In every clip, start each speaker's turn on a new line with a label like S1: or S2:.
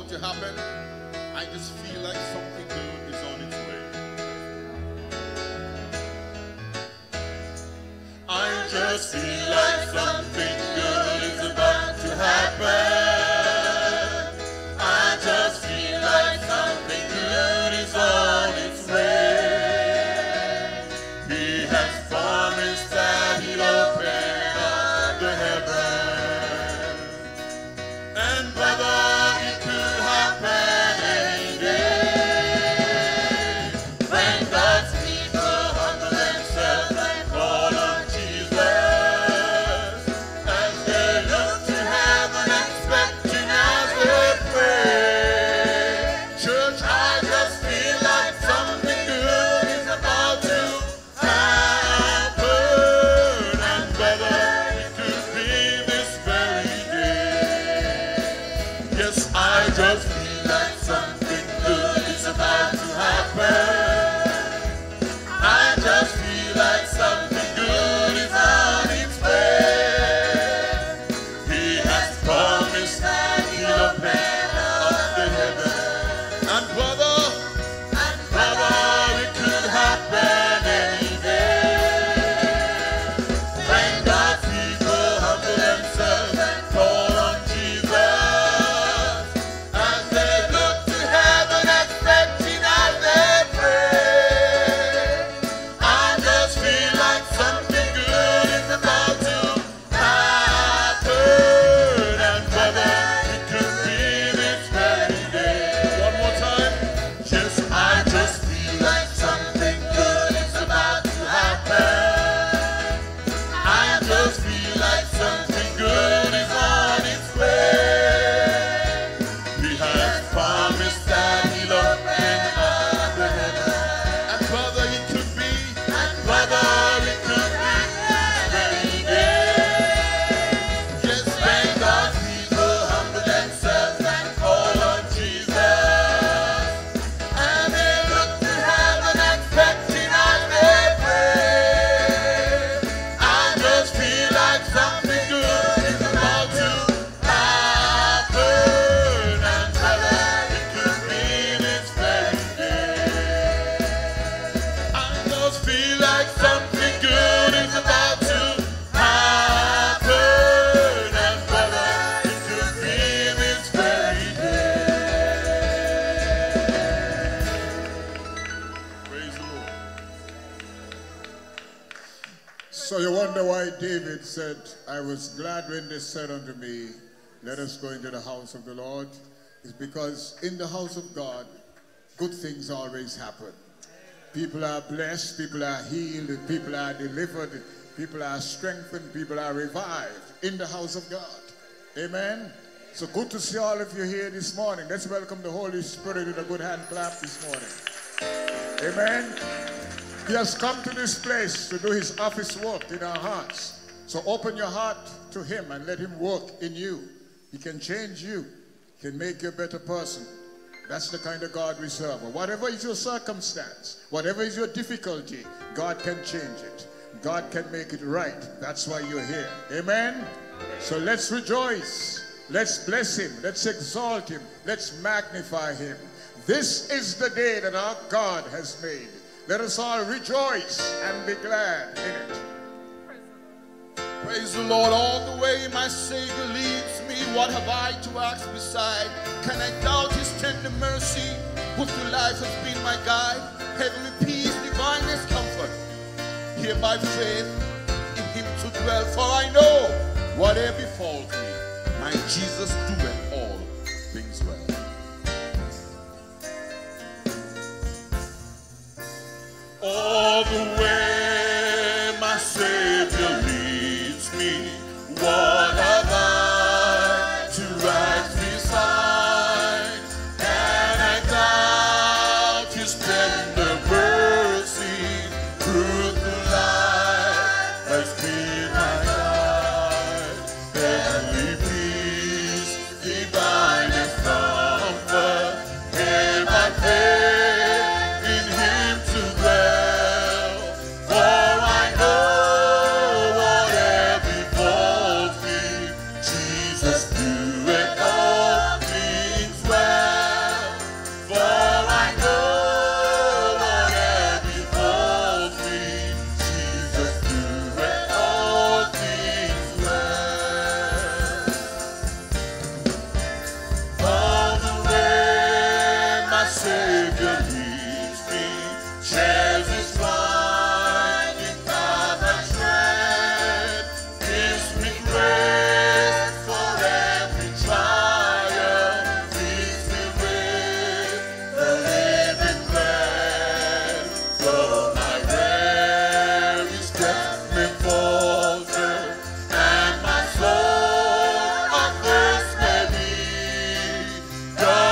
S1: about to happen, I just feel like something good is on its way. I just feel like something good is about to happen. I just feel like something good is on its way. He has promised that he'll open up the heavens. And brother, it could happen any day. When God's people humble themselves and call on Jesus, as they look to heaven expecting as they pray. Church, I just feel like something good is about to happen. And brother, it could be this very day. Yes, I just feel like something good is about to happen. I just feel like something good is on its way. He has promised that he'll open up the heavens. And brother, it could happen any day. When God's people humble themselves and call on Jesus, as they look to heaven expecting as they pray. I just feel like something good is about to happen. And brother, it could be this very day. One more time. Yes, I just feel like something good is about to happen. I just feel like something good is on its way. He has promised that he'll open up the heavens. And brother, it could be. And brother, it could be this very day. Yes, when God's people humble themselves and call on Jesus, and they look to heaven expecting as they pray. I just feel like something good is about to happen. And brother, it could be this very day. I just feel like something good is about to happen. And brother, it could be this very day. Praise the Lord.
S2: So you wonder why David said, I was glad when they said unto me, let us go into the house of the Lord. It's because in the house of God, good things always happen. People are blessed, people are healed, people are delivered, people are strengthened, people are revived in the house of God. Amen. So good to see all of you here this morning. Let's welcome the Holy Spirit with a good hand clap this morning. Amen. He has come to this place to do his office work in our hearts. So open your heart to him and let him work in you. He can change you. He can make you a better person. That's the kind of God we serve. Whatever is your circumstance, whatever is your difficulty, God can change it. God can make it right. That's why you're here. Amen? So let's rejoice. Let's bless him. Let's exalt him. Let's magnify him. This is the day that our God has made. Let us all rejoice and be glad in it.
S1: Praise the Lord. All the way my Savior leads me. What have I to ask beside? Can I doubt his tender mercy? Who through life has been my guide? Heavenly peace, divinest comfort. Here by faith in him to dwell. For I know whatever befalls me, my Jesus doeth all things well. All the way my Savior leads me. What have I to rise beside? And I doubt his tender mercy. Through the life has been my guide. Heavenly peace, divinest love.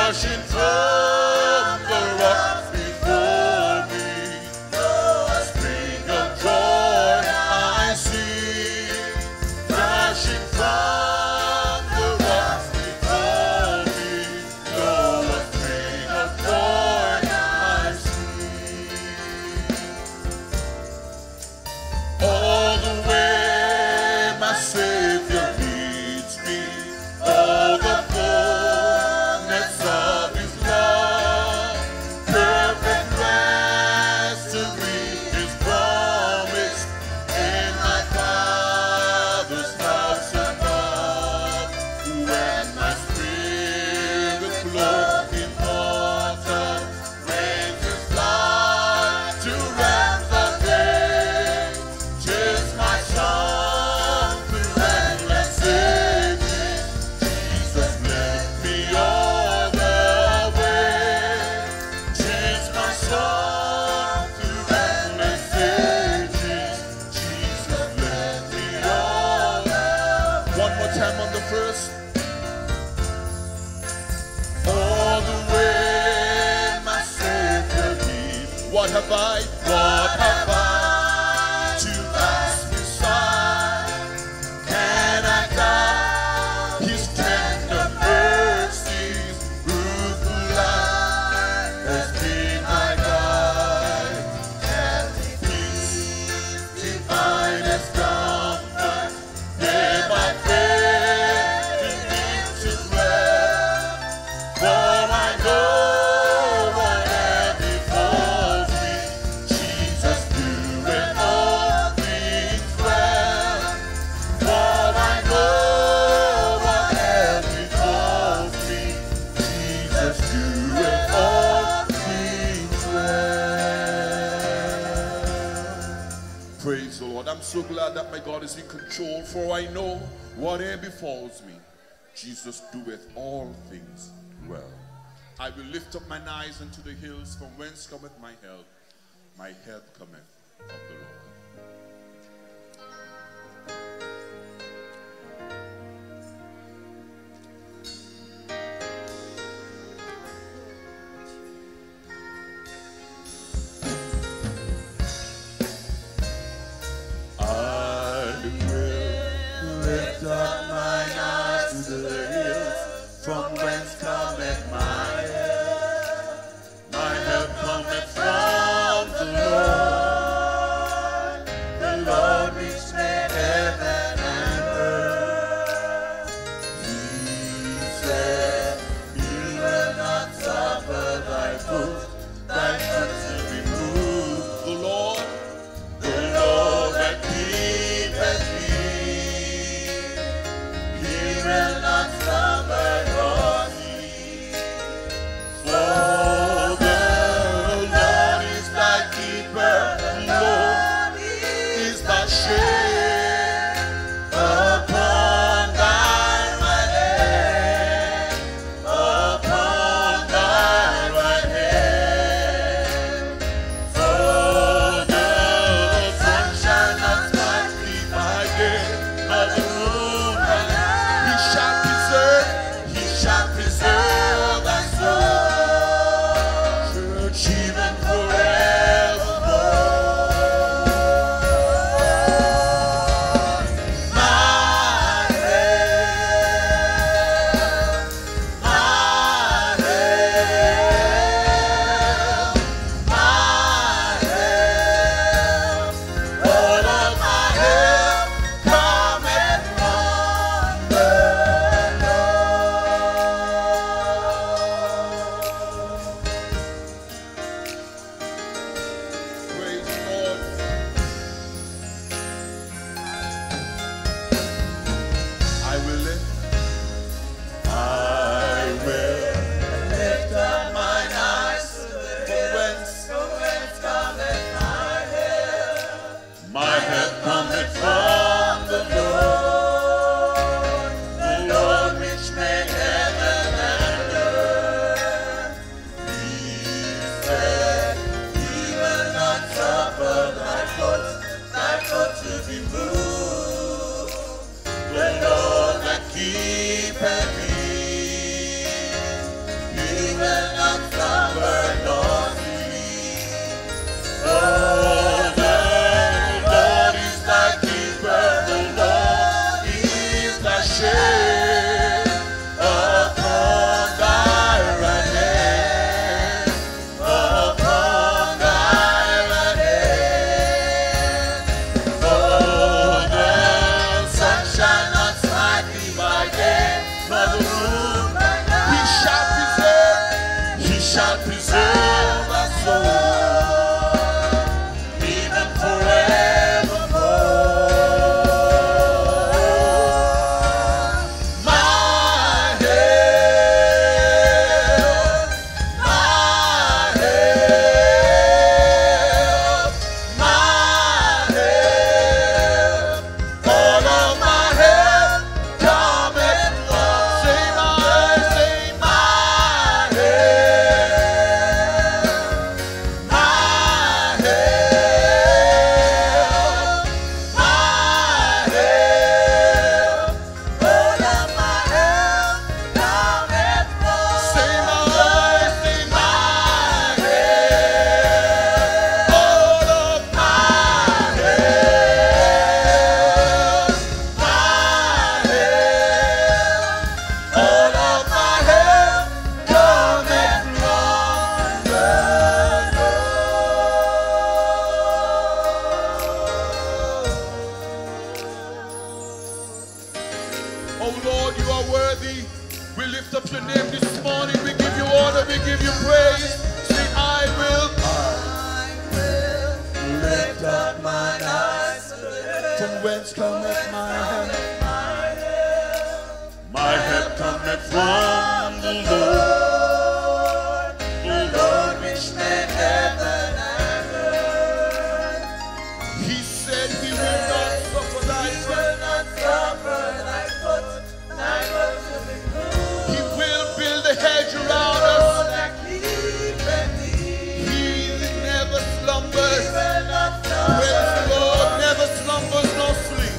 S1: rushing from the rocks before me. A spring of joy I see, rushing from the rocks before me. A spring of joy I see. All the way my Savior leads me, all the fullness of His love, perfect rest to me is promised in my Father's house above. When my spirit clothed in water raises life to realms of day, 'tis my song to endless ages. Jesus left me all the way. 'Tis my song to endless ages. Jesus left me all the way. One more time on the first. All the way my Savior leads. What have I to ask beside? Can I doubt His tender mercies? Fruitful life has been my guide. And peace divine as comfort, gave my faith in Him to dwell. For I know whatever befalls me, Jesus doeth all things well. For I know whatever befalls me, Jesus doeth all things well. Praise the Lord. I'm so glad that my God is in control, for I know whatever befalls me, Jesus doeth all things well. I will lift up mine eyes unto the hills, from whence cometh my help. My help cometh from the Lord. I will lift up mine eyes to the hills, from whence cometh my help. My help cometh from the Lord, whence cometh my help? My help cometh from the Lord which made heaven and earth. He said he will not suffer thy foot, to be moved. He will build a hedge around us. He never slumbers. Praise the Lord, never slumbers nor sleeps.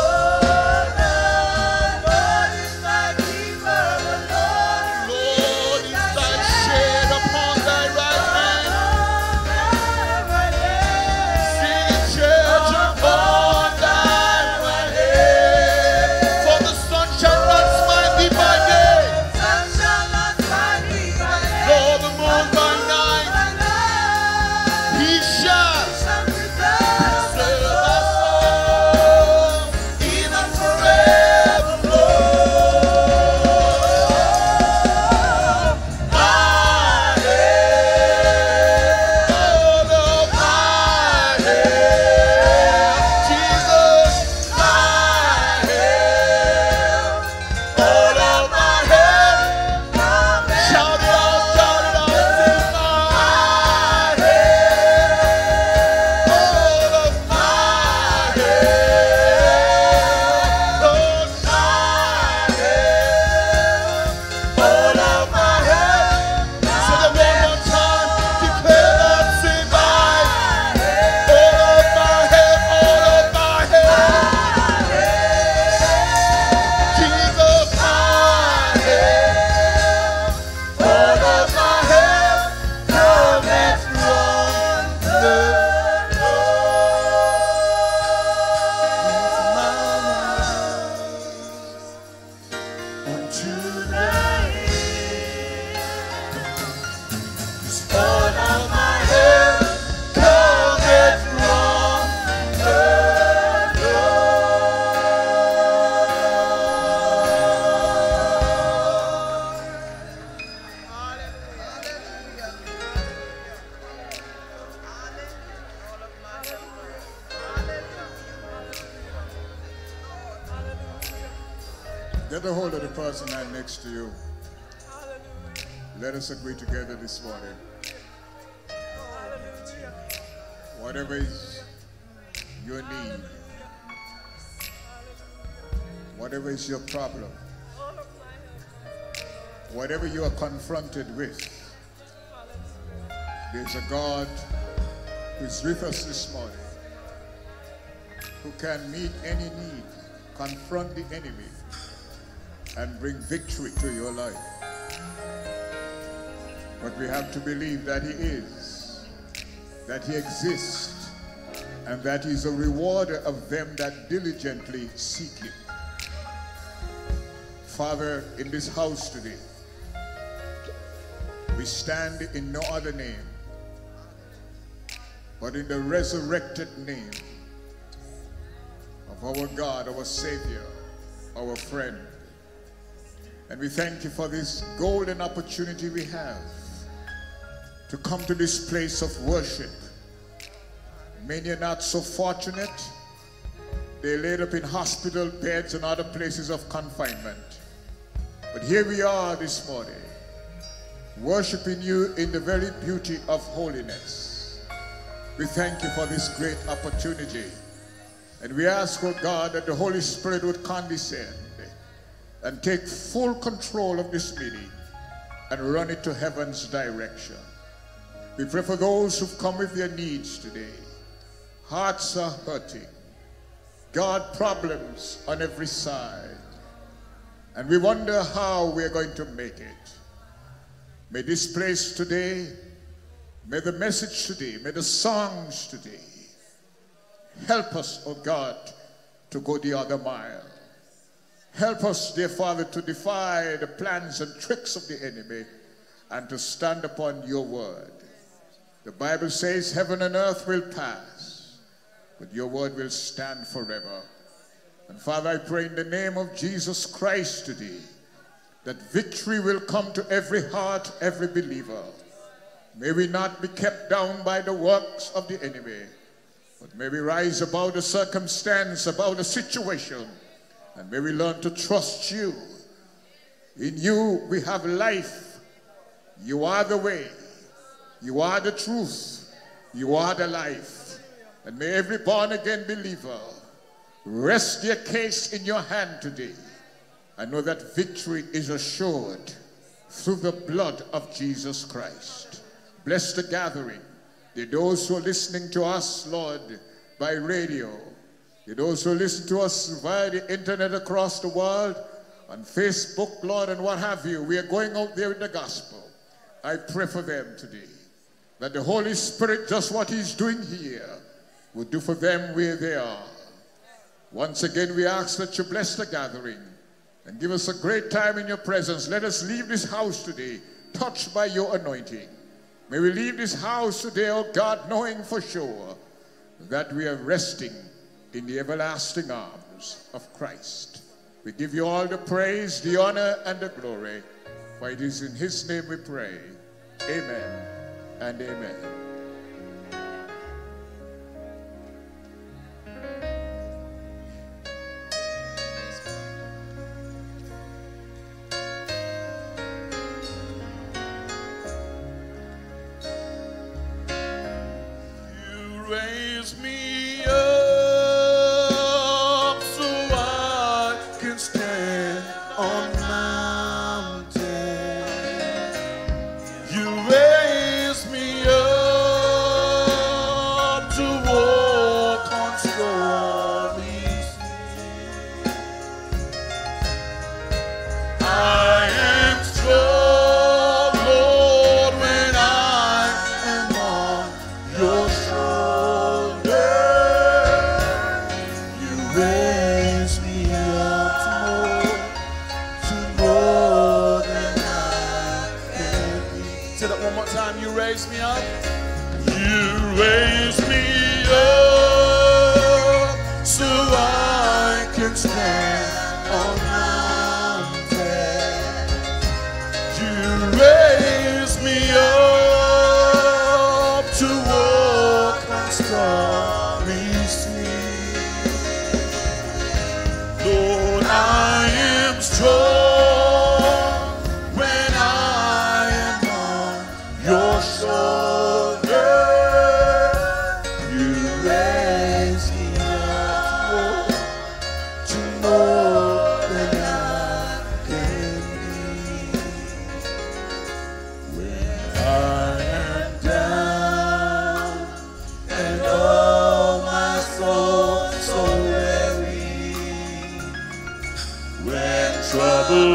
S2: Get a hold of the person right next to you. Let us agree together this morning. Whatever is your need, whatever is your problem, whatever you are confronted with, there's a God who is with us this morning, who can meet any need, confront the enemy, and bring victory to your life. But we have to believe that he is, that he exists, and that he's a rewarder of them that diligently seek him. Father, in this house today, we stand in no other name but in the resurrected name of our God, our Savior, our friend. And we thank you for this golden opportunity we have to come to this place of worship. Many are not so fortunate. They're laid up in hospital beds and other places of confinement. But here we are this morning, worshiping you in the very beauty of holiness. We thank you for this great opportunity. And we ask, oh God, that the Holy Spirit would condescend and take full control of this meeting and run it to heaven's direction. We pray for those who've come with their needs today. Hearts are hurting. God, problems on every side. And we wonder how we're going to make it. May this place today, may the message today, may the songs today help us, oh God, to go the other mile. Help us, dear Father, to defy the plans and tricks of the enemy and to stand upon your word. The Bible says heaven and earth will pass, but your word will stand forever. And Father, I pray in the name of Jesus Christ today that victory will come to every heart, every believer. May we not be kept down by the works of the enemy, But may we rise above the circumstance, above the situation, and may we learn to trust you. In you we have life. You are the way. You are the truth. You are the life. And may every born-again believer rest their case in your hand today. I know that victory is assured through the blood of Jesus Christ. Bless the gathering. Those who are listening to us, Lord, by radio. Those who listen to us via the internet across the world, on Facebook, Lord, and what have you. We are going out there with the gospel. I pray for them today, that the Holy Spirit, just what he's doing here, will do for them where they are. Once again, we ask that you bless the gathering and give us a great time in your presence. Let us leave this house today touched by your anointing. May we leave this house today, oh God, knowing for sure that we are resting in the everlasting arms of Christ. We give you all the praise, the honor, and the glory. For it is in his name we pray. Amen and amen.
S1: Raise me up so I can stand on mountains. You raise me up to walk on stormy seas. I am strong, Lord, when I am on your shoulder. You raise me up to more than I can be. Say that one more time. You raise me up. You raise me up so I can stand on mountains. You raise me up to walk on stormy seas. Lord, I am strong when I am on your shoulder. You raise me up to more than I can be. When I am down and oh my soul so weary, when trouble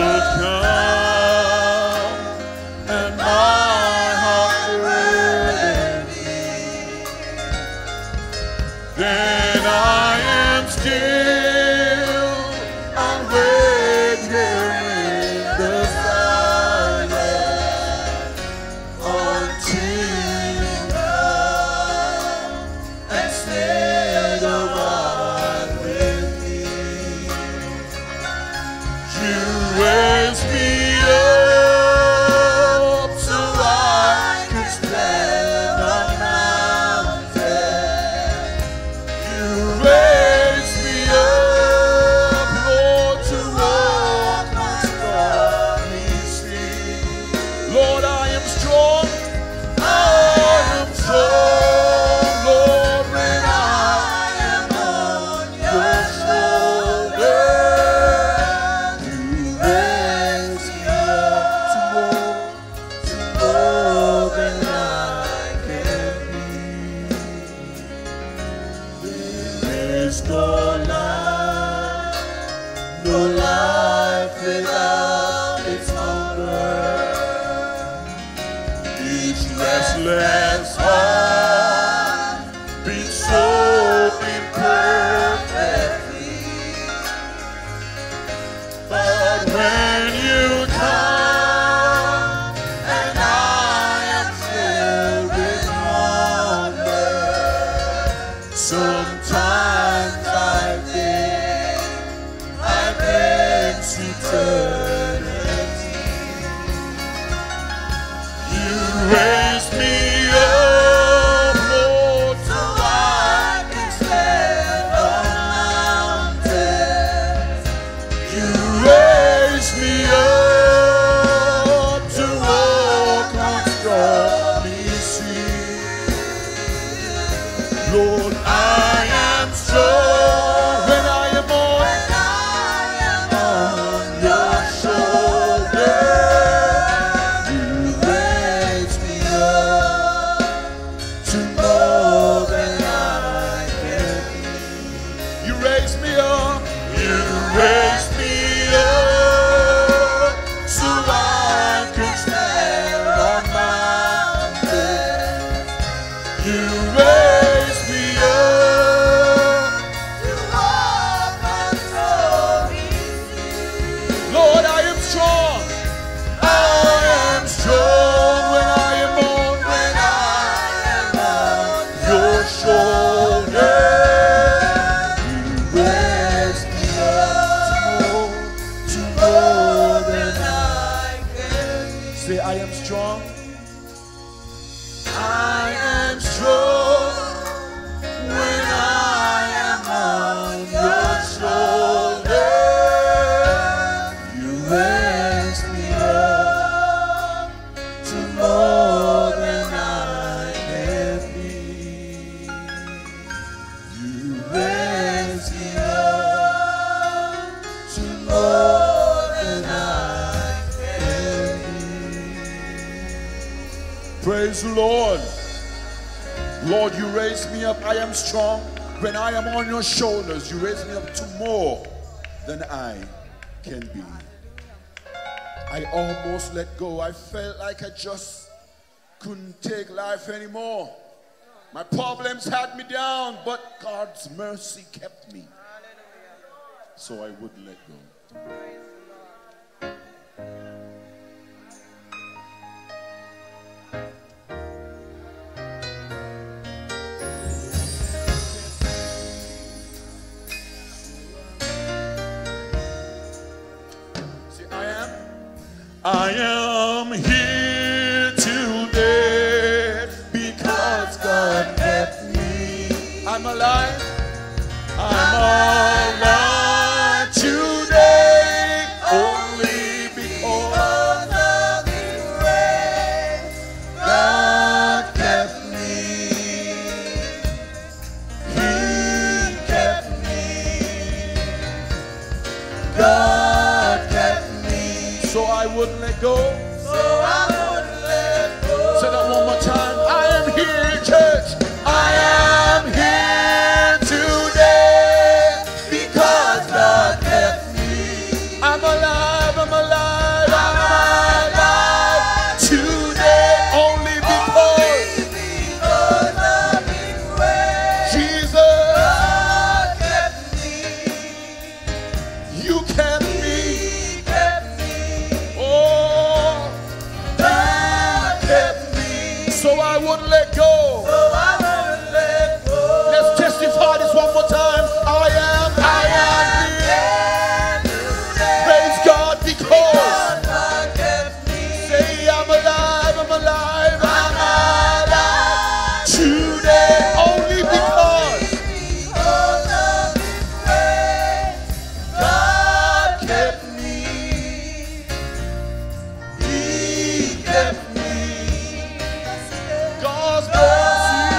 S1: comes and my heart weary, then I am still and wait here in the silence until you come and stay the while with me. You raise me up so I can stand on mountains. You raise me up, Lord, to walk on stormy seas. Lord, I am strong. I am strong, Lord, when I am on your shoulder. You raise me up to more than I can be. There is no life without its hunger. Each restless heart beats so imperfectly. But when you come and I am filled with wonder, sometimes I think I'm into eternity. You raise me up
S2: Lord, I am strong when I am on your shoulder. You raise me up to more than I can be. You raise me up. You raise me up so I can stand on mountains. You raise me up to walk on stormy seas. Lord, I am strong. I am strong when I am on your shoulder. You raise me up to more than I can be. Say, I am strong. I am strong when I am on your shoulder. You raise me up to more than I can be. You raise me up to more than I can be. Praise the Lord. Lord, you raise me up. I am strong when I am on your shoulders. You raise me up to more than I can be. I almost let go. I felt like I just couldn't take life anymore. My problems had me down, but God's mercy kept me. So I wouldn't let go. I am here today because God kept me. I'm alive. I'm alive today only because of His grace. God kept me. He kept me. God kept me. So I wouldn't let go. So I wouldn't let go. Say that one more time. I am here, church. I am here today because God kept me. I'm alive, I'm alive, I'm alive today only because of His grace. Jesus, God kept me. You kept me. So I wouldn't let go. So I wouldn't let go. Let's testify this one more time. I am here. Praise God because God kept me. Say I'm alive, I'm alive, I'm alive today only because of His grace. God kept me. He kept me. God's mercy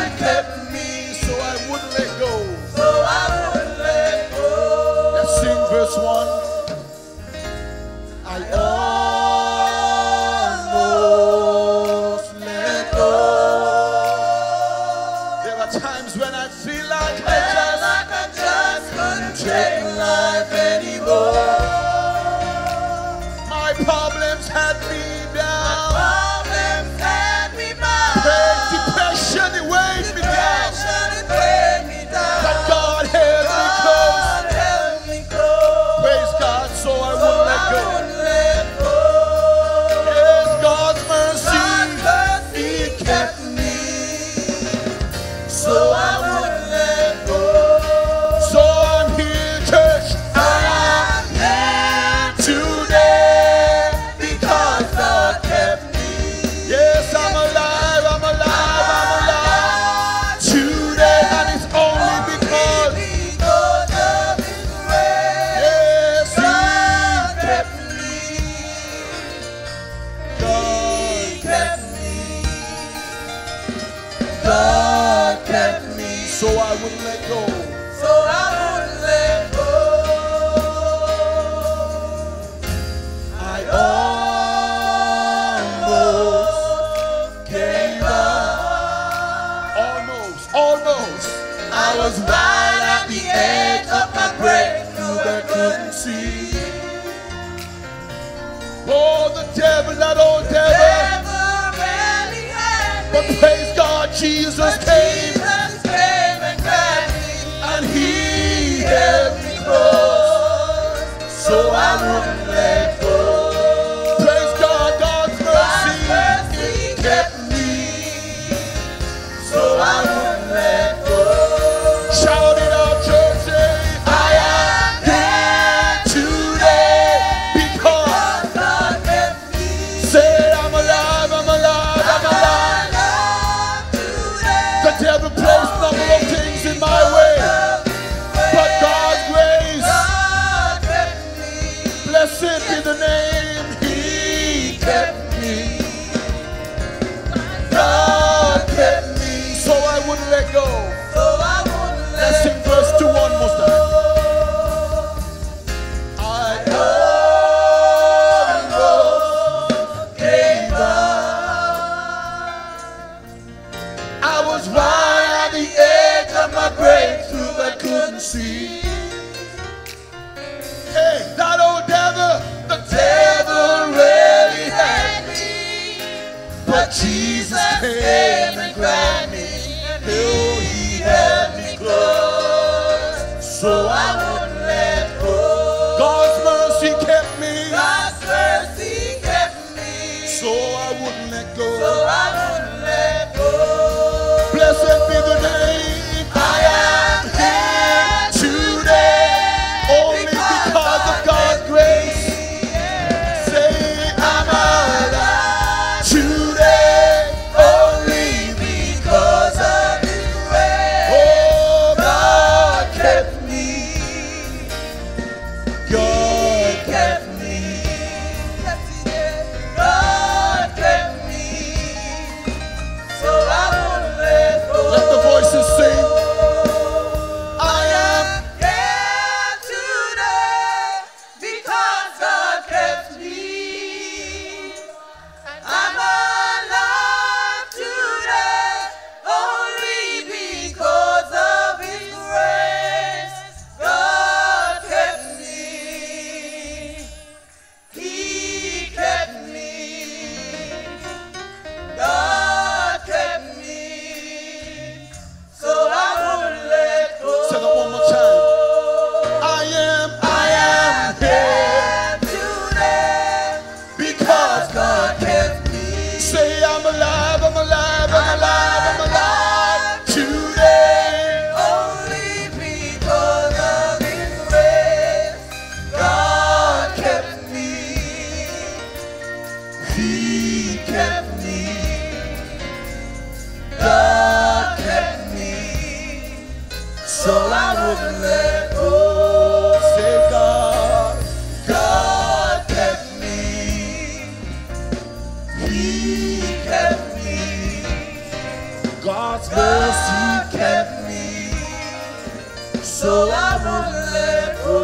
S1: so I wouldn't let go.
S3: So I wouldn't let go. I almost gave up.
S1: Almost.
S3: I was right at the edge of my breakthrough but couldn't see.
S1: Oh, the devil, that old devil.
S3: Really had me.
S1: But praise God, Jesus came.
S3: Jesus came and grabbed me.
S1: And he held me close,
S3: So I wouldn't let go.
S1: praise God, God's
S3: God's
S1: mercy
S3: mercy kept me. So I wouldn't let go.
S1: Shout it out, church, say,
S3: I am here
S1: today because
S3: God kept me.
S1: say I'm alive, I'm alive, I'm alive. The devil placed a number of things in my way, but God's grace,
S3: God kept me.
S1: blessed be the name, he kept me. God kept me, so I wouldn't let go.
S3: So I wouldn't
S1: Let's
S3: let
S1: sing verse 2 one more time. I
S3: almost gave up.
S1: I was right at the edge of my breakthrough but couldn't see. Hey, that old devil, the devil really had me, but Jesus came and grabbed me. Oh, he held me close, so I wouldn't let go. God's mercy kept me,
S3: God's mercy kept me.
S1: so I wouldn't let go.
S3: So I wouldn't let go.
S1: Blessed be the name.
S3: I am here
S1: Today, only because of God's grace. Say I'm alive today,
S3: only because of His grace.
S1: oh
S3: God kept me.
S1: God.
S3: Kept me. Yes, He did. God kept me. So I won't let go.
S1: Let the voices sing. I am
S3: here today because God kept me. I'm alive today only because of His grace. God kept me. He kept me. God kept me. So I won't let go.
S1: Say that one more time. I am here
S3: today
S1: because
S3: God kept me.
S1: say I'm alive, I'm alive, I'm alive, I'm alive today.
S3: Only because of His grace. God kept me. He kept me. God kept me. So I wouldn't let go.
S1: Say God,
S3: God kept me. He kept me.
S1: God's mercy
S3: God kept me. So I won't let go.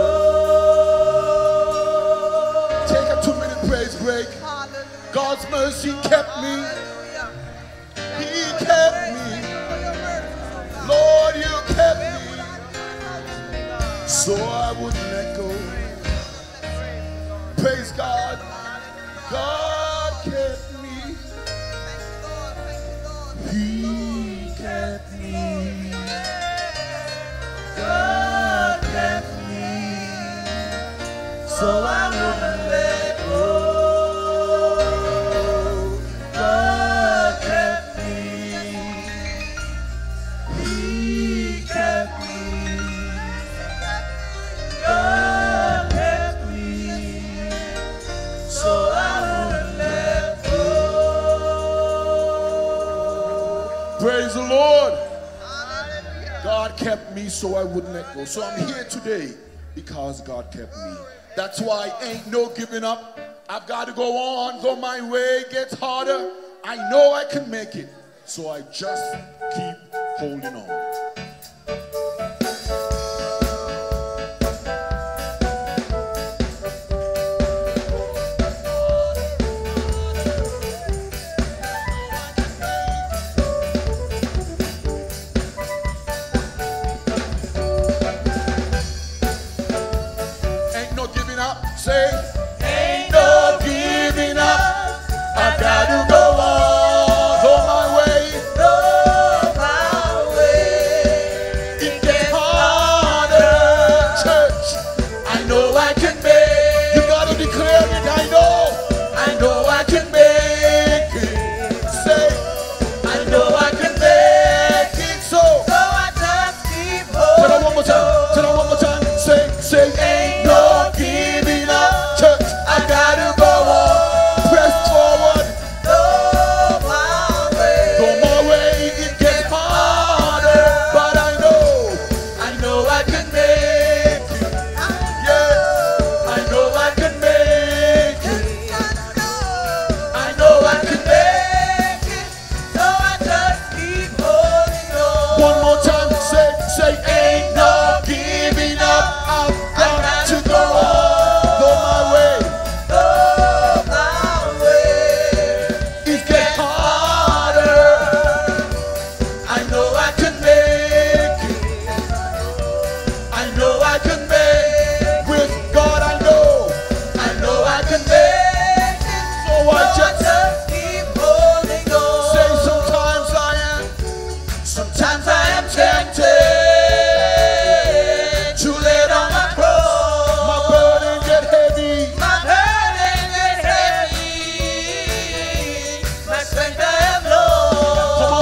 S1: Take a 2-minute praise break. God's mercy kept me. He kept me. Lord, you kept me. So I wouldn't let go. Praise God. God kept me. He kept me.
S3: God kept me. So I wouldn't let go. God kept me. He kept me. God kept me. So I wouldn't let go.
S1: Praise the Lord. God kept me so I wouldn't let go. So I'm here today because God kept me. That's why ain't no giving up. I've got to go on, go my way, gets harder. I know I can make it. So I just keep holding on.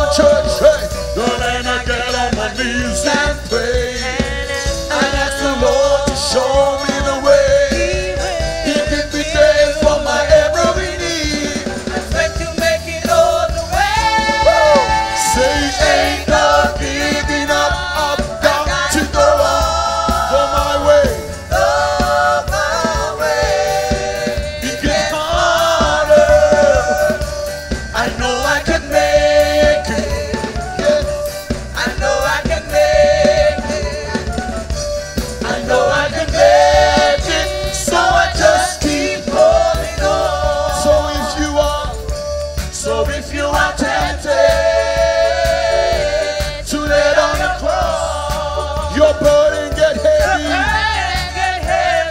S2: church. Hey.
S1: Then I get on my knees and pray. And ask the Lord to show me the way. He give me days for my every need.
S3: Expect to make it all the way.
S1: Say ain't no giving up. I've got to go on for my way.
S3: Go my way.
S1: It gets harder. I know I can make it. Yes.
S3: I know I can make it.
S1: I know I can make it. So I just keep holding on. So if you are tempted to lay down the cross, your burden get heavy.
S3: Get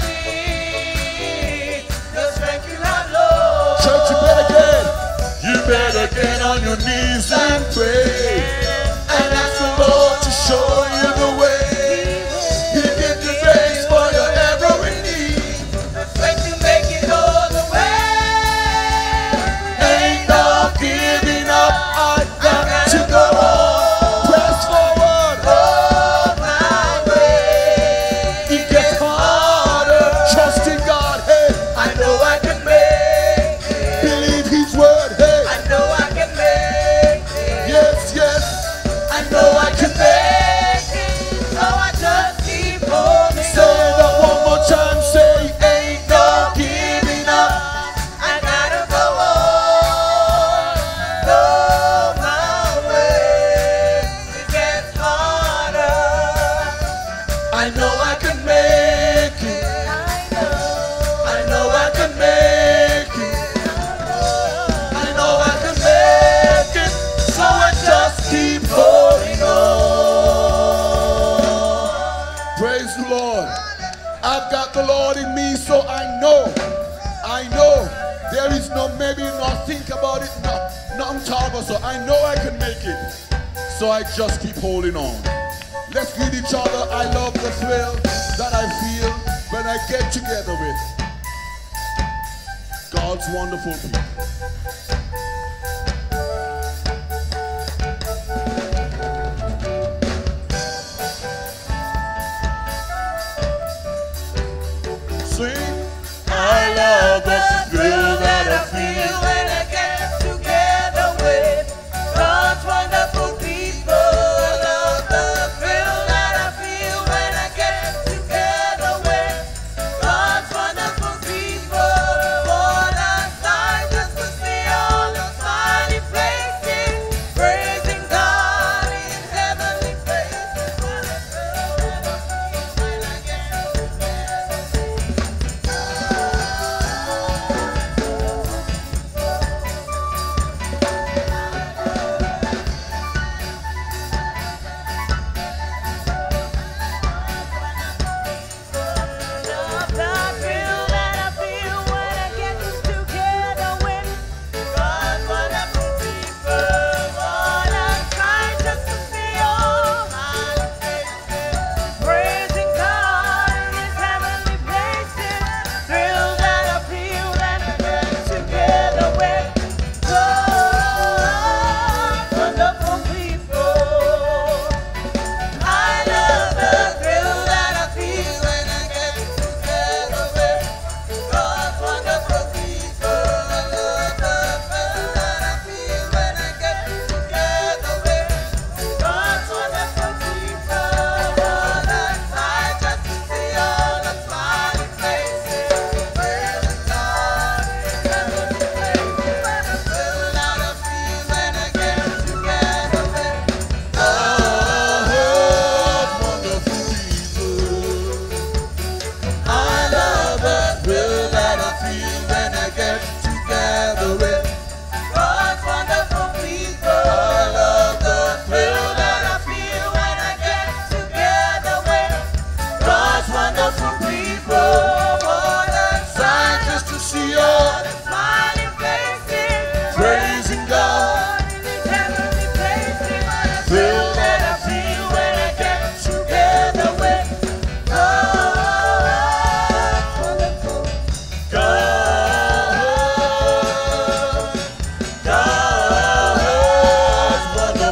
S3: heavy. Your strength you have lost.
S1: Church, you better get on your knees and pray. And ask the Lord to show you the way. He gives you grace for your every need.
S3: Expect to make it all the way.
S1: Ain't no giving up. I got to go on. Press forward.
S3: Go my way.
S1: It gets harder. Trust in God. Hey,
S3: I know I can make it.
S1: believe His word. Hey,
S3: I know I can make it.
S1: yes, yes. I know I can make.
S3: So I just keep holding
S1: Say that one more time. Say ain't no giving up.
S3: I gotta go on. Go my way. It gets harder.
S1: I know I can make it. I know I can make it. I know I can make it. So I just keep holding on. Praise the Lord. I've got the Lord in me, so I know there is no maybe not think about it, nothing talk about, so I know I can make it. So I just keep holding on. Let's greet each other. I love the thrill that I feel when I get together with God's wonderful people. Sing. I love the thrill that I feel.
S3: when I get together with God's wonderful people. I love the thrill that I feel when I get together with God's wonderful people. What a sight just to see all the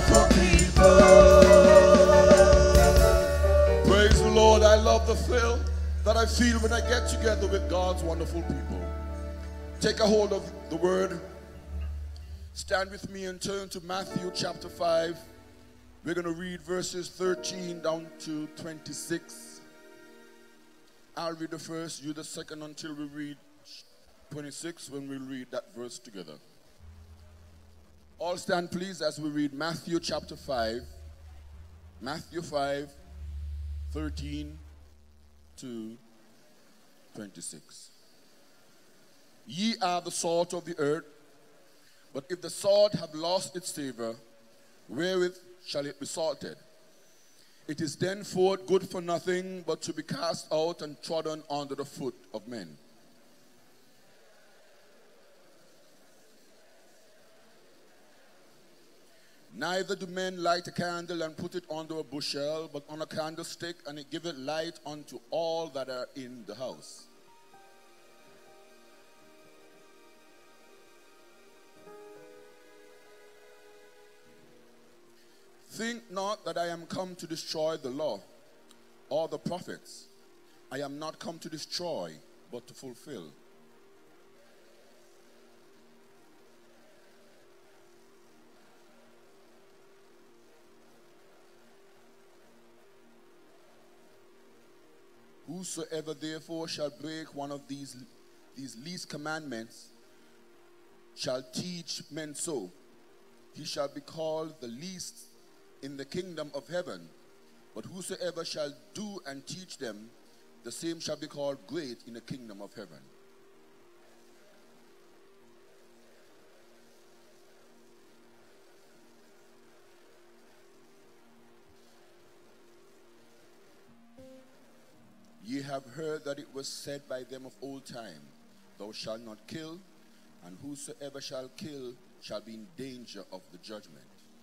S3: wonderful people.
S1: Praise the Lord. I love the thrill that I feel when I get together with God's wonderful people. Take a hold of the word. Stand with me and turn to Matthew chapter 5. We're going to read verses 13 down to 26. I'll read the first, you the second, until we read 26, when we read that verse together. All stand please as we read Matthew chapter 5. Matthew 5, 13 to 26. Ye are the salt of the earth, but if the salt have lost its savor, wherewith shall it be salted? It is then forth good for nothing, but to be cast out and trodden under the foot of men. Neither do men light a candle and put it under a bushel, but on a candlestick, and it giveth light unto all that are in the house. Think not that I am come to destroy the law or the prophets. I am not come to destroy, but to fulfill. Whosoever therefore shall break one of these least commandments shall teach men so, he shall be called the least in the kingdom of heaven. But whosoever shall do and teach them, the same shall be called great in the kingdom of heaven. Ye have heard that it was said by them of old time, thou shalt not kill, and whosoever shall kill shall be in danger of the judgment.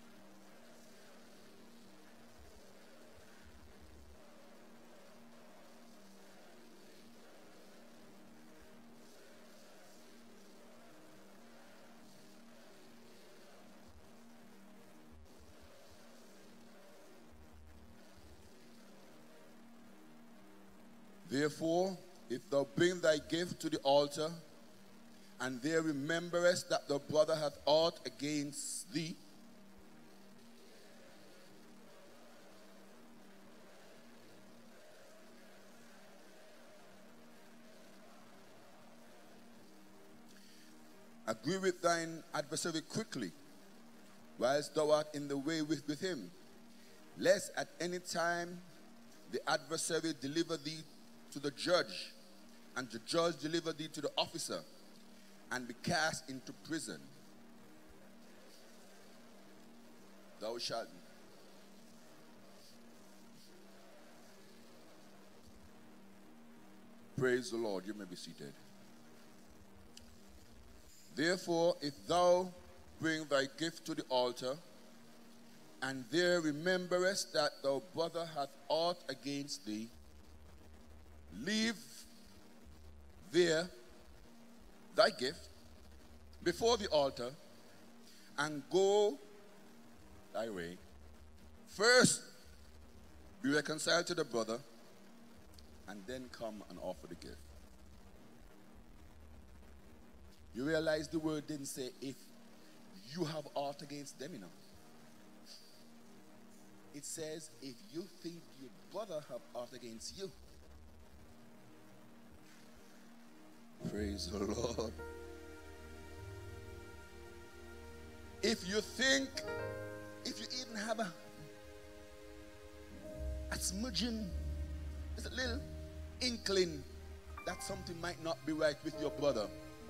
S1: Therefore, if thou bring thy gift to the altar, and there rememberest that thy brother hath aught against thee, agree with thine adversary quickly, whilst thou art in the way with him, lest at any time the adversary deliver thee to the judge, and the judge deliver thee to the officer, and be cast into prison. Thou shalt. Praise the Lord. You may be seated. Therefore, if thou bring thy gift to the altar, and there rememberest that thy brother hath aught against thee, leave there thy gift before the altar, and go thy way. First, be reconciled to the brother, and then come and offer the gift. You realize the word didn't say if you have aught against them, you know. It says if you think your brother have aught against you. Praise the Lord. If you think, if you even have a smudging, there's a little inkling that something might not be right with your brother.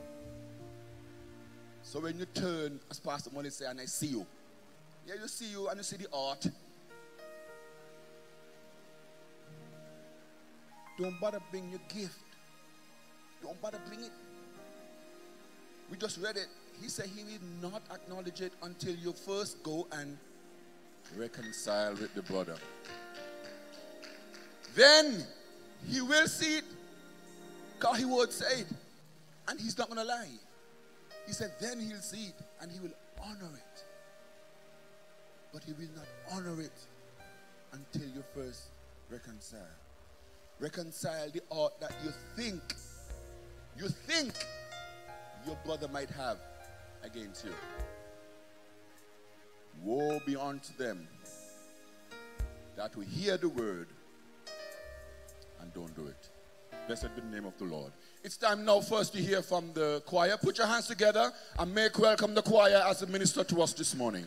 S1: So when you turn, as Pastor Molly said, and I see you. Yeah, you see you and you see the art. Don't bother bring your gift. Don't bother bring it. We just read it. He said he will not acknowledge it until you first go and reconcile with the brother. Then he will see it, because he would say it, and he's not going to lie. He said then he'll see it and he will honor it. but he will not honor it until you first reconcile. Reconcile the ought that you think your brother might have against you. Woe be unto them that will hear the word and don't do it. Blessed be the name of the Lord. It's time now first to hear from the choir. Put your hands together and make welcome the choir as a minister to us this morning.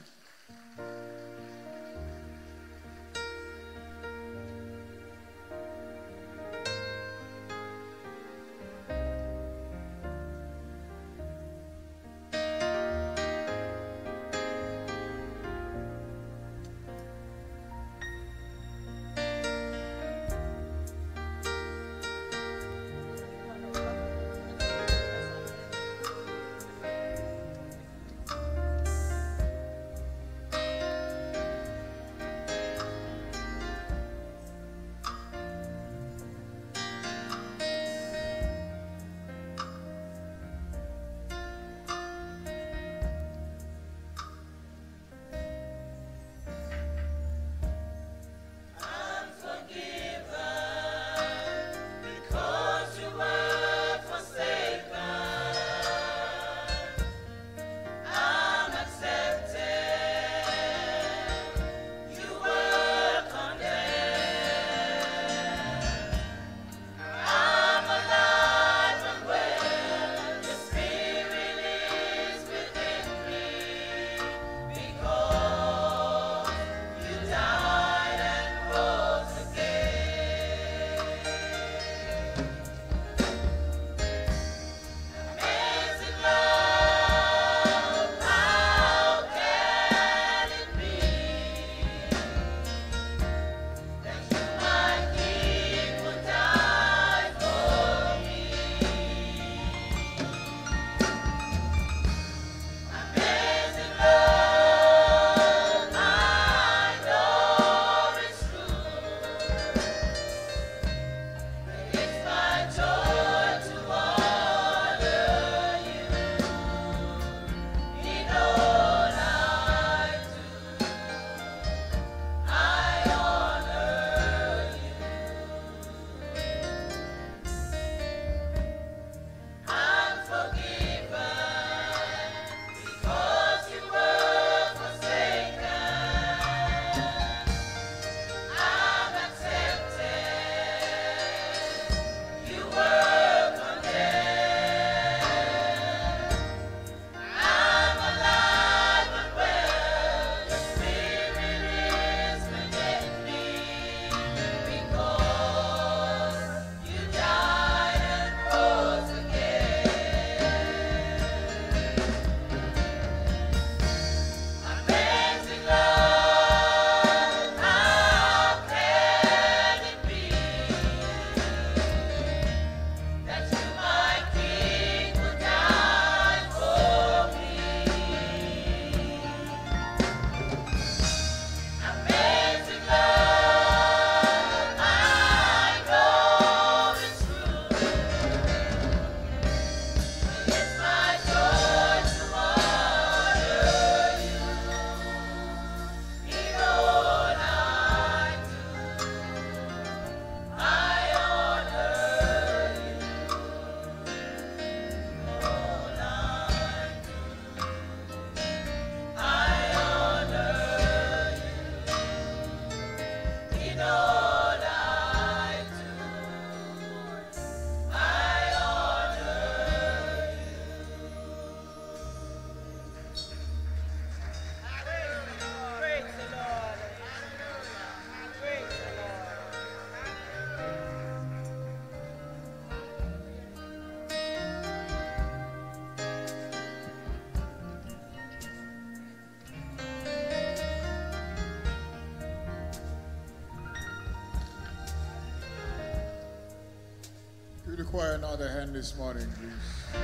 S2: Give the choir another hand this morning, please.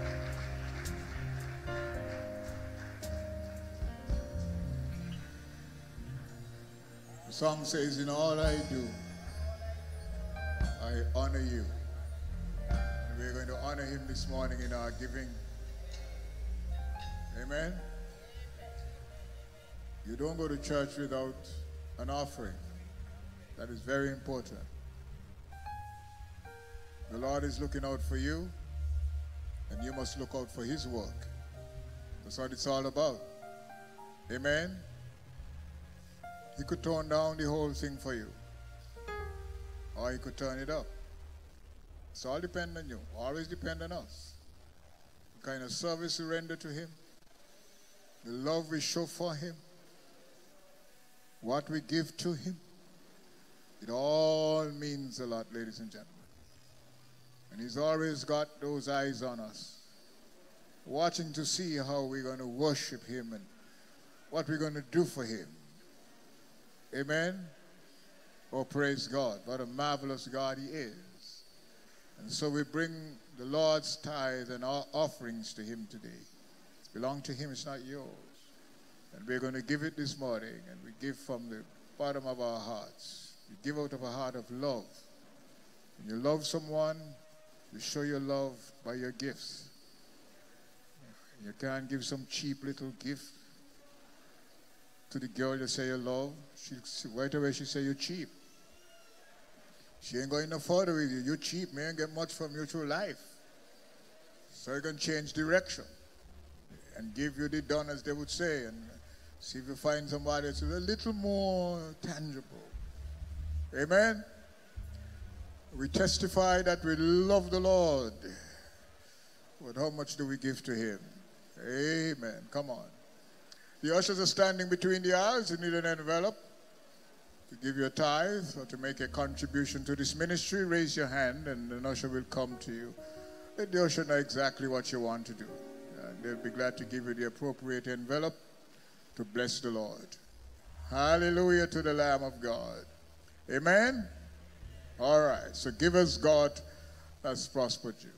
S2: The song says, in all I do, I honor you. And we're going to honor him this morning in our giving. Amen. You don't go to church without an offering. That is very important. The Lord is looking out for you, and you must look out for his work. That's what it's all about. Amen? He could tone down the whole thing for you, or he could turn it up. It's all depend on you. Always depend on us. The kind of service we render to him, the love we show for him, what we give to him. It all means a lot, ladies and gentlemen. And he's always got those eyes on us, watching to see how we're going to worship him and what we're going to do for him. Amen? Oh, praise God. What a marvelous God he is. And so we bring the Lord's tithe and our offerings to him today. It belongs to him, it's not yours. And we're going to give it this morning, and we give from the bottom of our hearts. We give out of a heart of love. When you love someone, you show your love by your gifts. You can't give some cheap little gift to the girl you say you love. Right away she say you're cheap. She ain't going no further with you. You're cheap. Man, get much from you through life. So you can change direction and give you the done, as they would say, and see if you find somebody that's a little more tangible. Amen? We testify that we love the Lord. But how much do we give to him? Amen. Come on. The ushers are standing between the aisles. You need an envelope to give your tithe or to make a contribution to this ministry. Raise your hand and an usher will come to you. Let the usher know exactly what you want to do. And they'll be glad to give you the appropriate envelope to bless the Lord. Hallelujah to the Lamb of God. Amen? All right. So give us God has prospered you.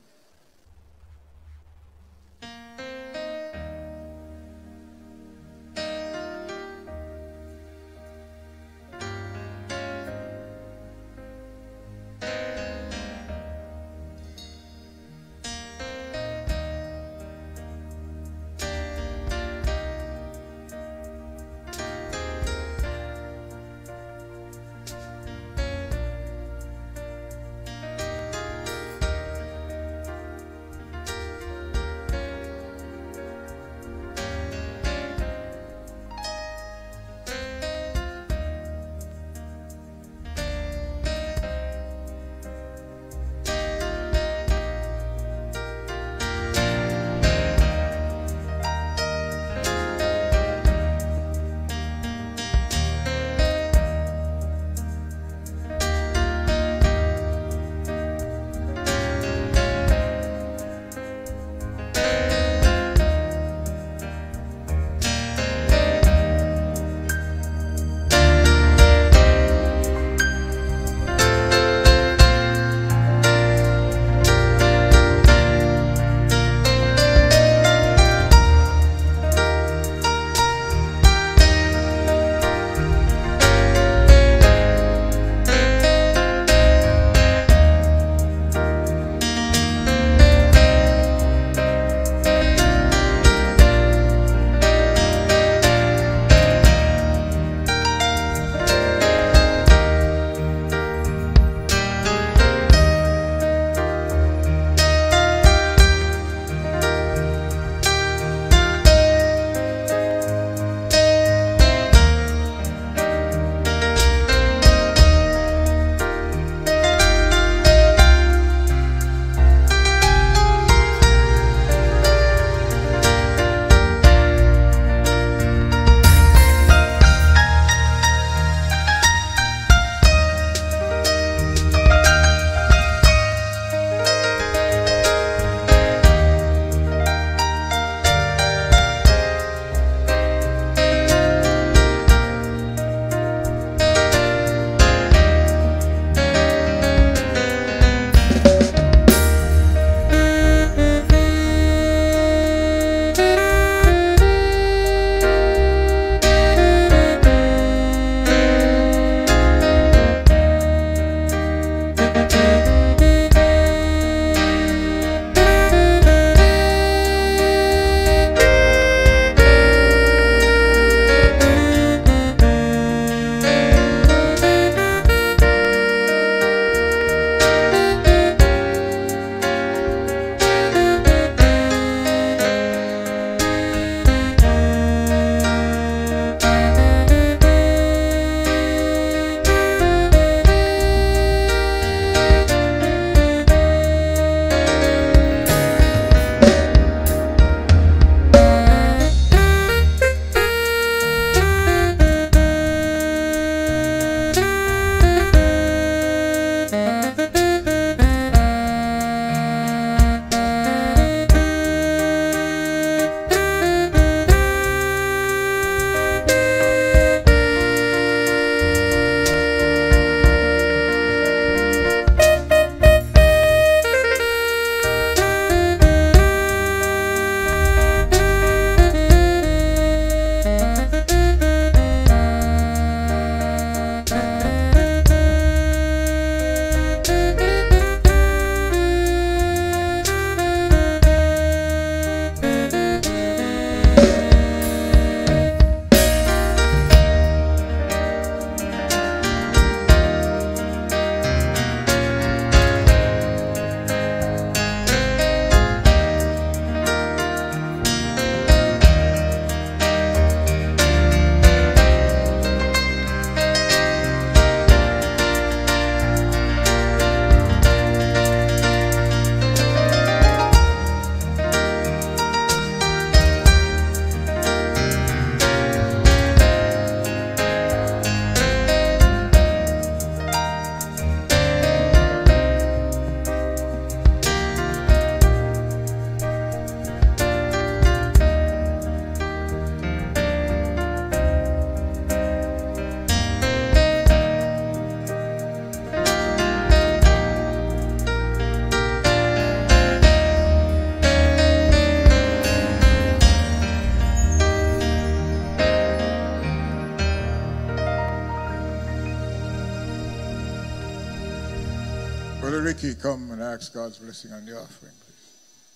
S2: Brother Ricky, come and ask God's blessing on the offering, please.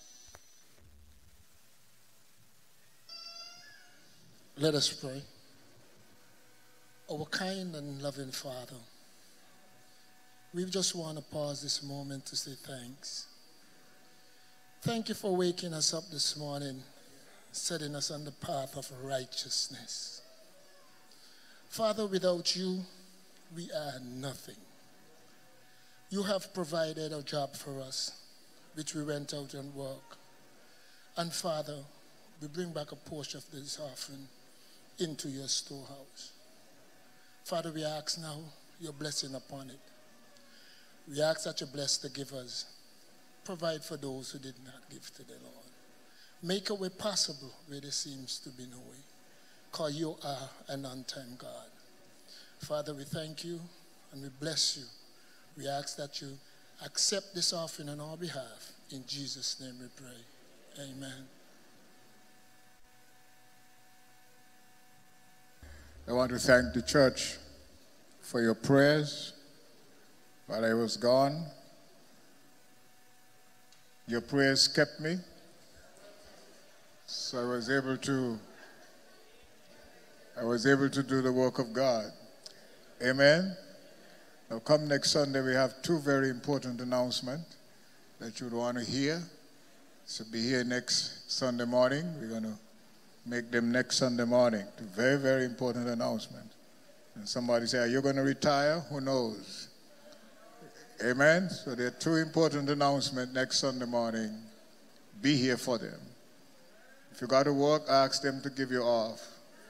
S4: Let us pray. Our kind and loving Father, we just want to pause this moment to say thanks. Thank you for waking us up this morning, setting us on the path of righteousness. Father, without you, we are nothing. You have provided a job for us, which we went out and work. And Father, we bring back a portion of this offering into your storehouse. Father, we ask now your blessing upon it. We ask that you bless the givers. Provide for those who did not give to the Lord. Make a way possible where there seems to be no way. Because you are an on-time God. Father, we thank you and we bless you. We ask that you accept this offering on our behalf. In Jesus' name we pray. Amen.
S2: I want to thank the church for your prayers while I was gone. Your prayers kept me, so I was able to do the work of God. Amen. Now come next Sunday, we have two very important announcements that you would want to hear. So be here next Sunday morning. We're going to make them next Sunday morning. Two very, very important announcement. And somebody say, are you going to retire? Who knows? Amen. So there are two important announcements next Sunday morning. Be here for them. If you got to work, ask them to give you off.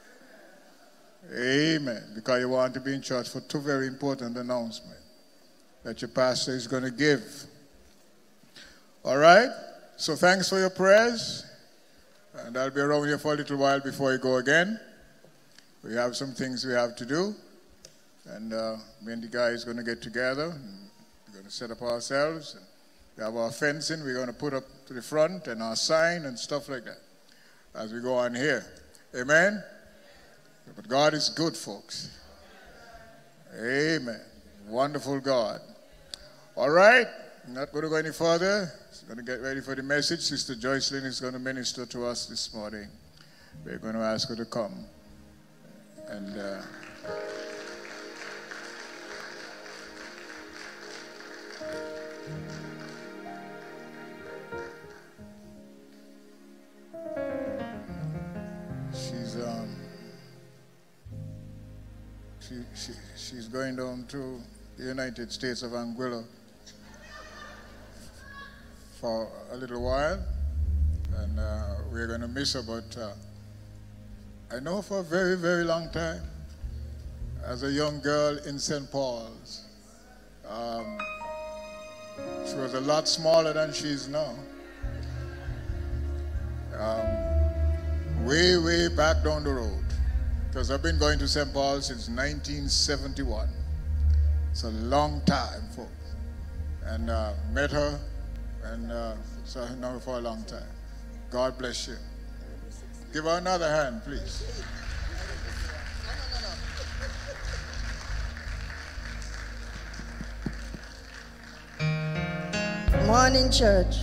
S2: Amen. Because you want to be in church for two very important announcements that your pastor is going to give. All right? So thanks for your prayers. And I'll be around here for a little while before you go again. We have some things we have to do. And me and the guys are going to get together. And we're going to set up ourselves. We have our fencing we're going to put up to the front and our sign and stuff like that as we go on here. Amen? But God is good, folks. Amen. Wonderful God. All right. I'm not going to go any further. I'm going to get ready for the message. Sister Joycelyn is going to minister to us this morning. We're going to ask her to come. And she's going down to the United States of Anguilla for a little while, and we're going to miss her, but I know her for a very, very long time. As a young girl in St. Paul's, she was a lot smaller than she is now. Way, way back down the road. Because I've been going to St. Paul since 1971. It's a long time, folks. And met her, and so I know her for a long time. God bless you. Give her another hand, please.
S5: Morning, church.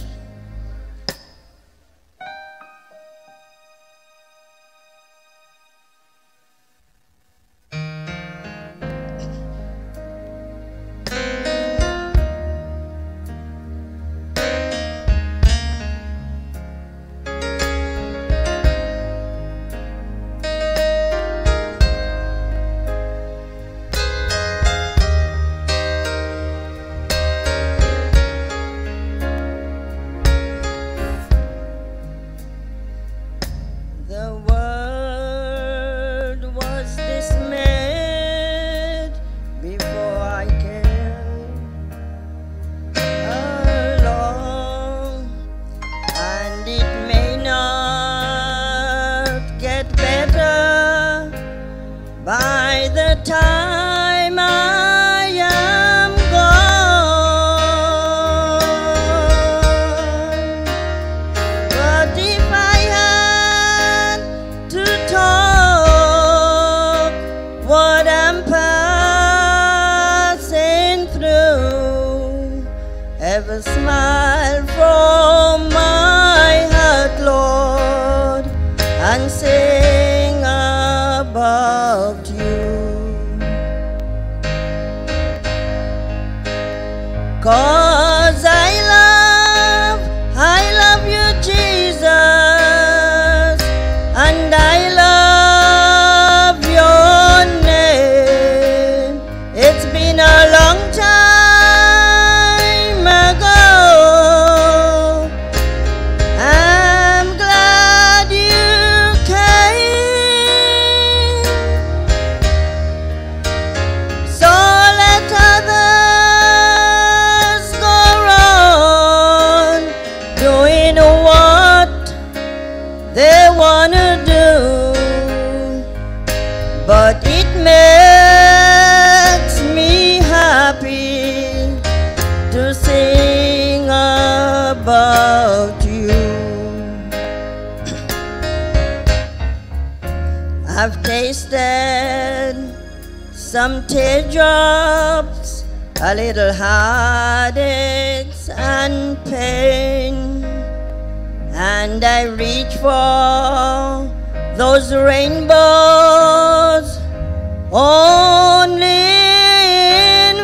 S3: about you. 'Cause I love you, Jesus, and I love your name. It's been a long time ago. I'm glad you came. So let others go on doing what they wanna do, but it makes me happy to sing about you. I've tasted some teardrops, a little heartaches and pain, and I reach for those rainbows only in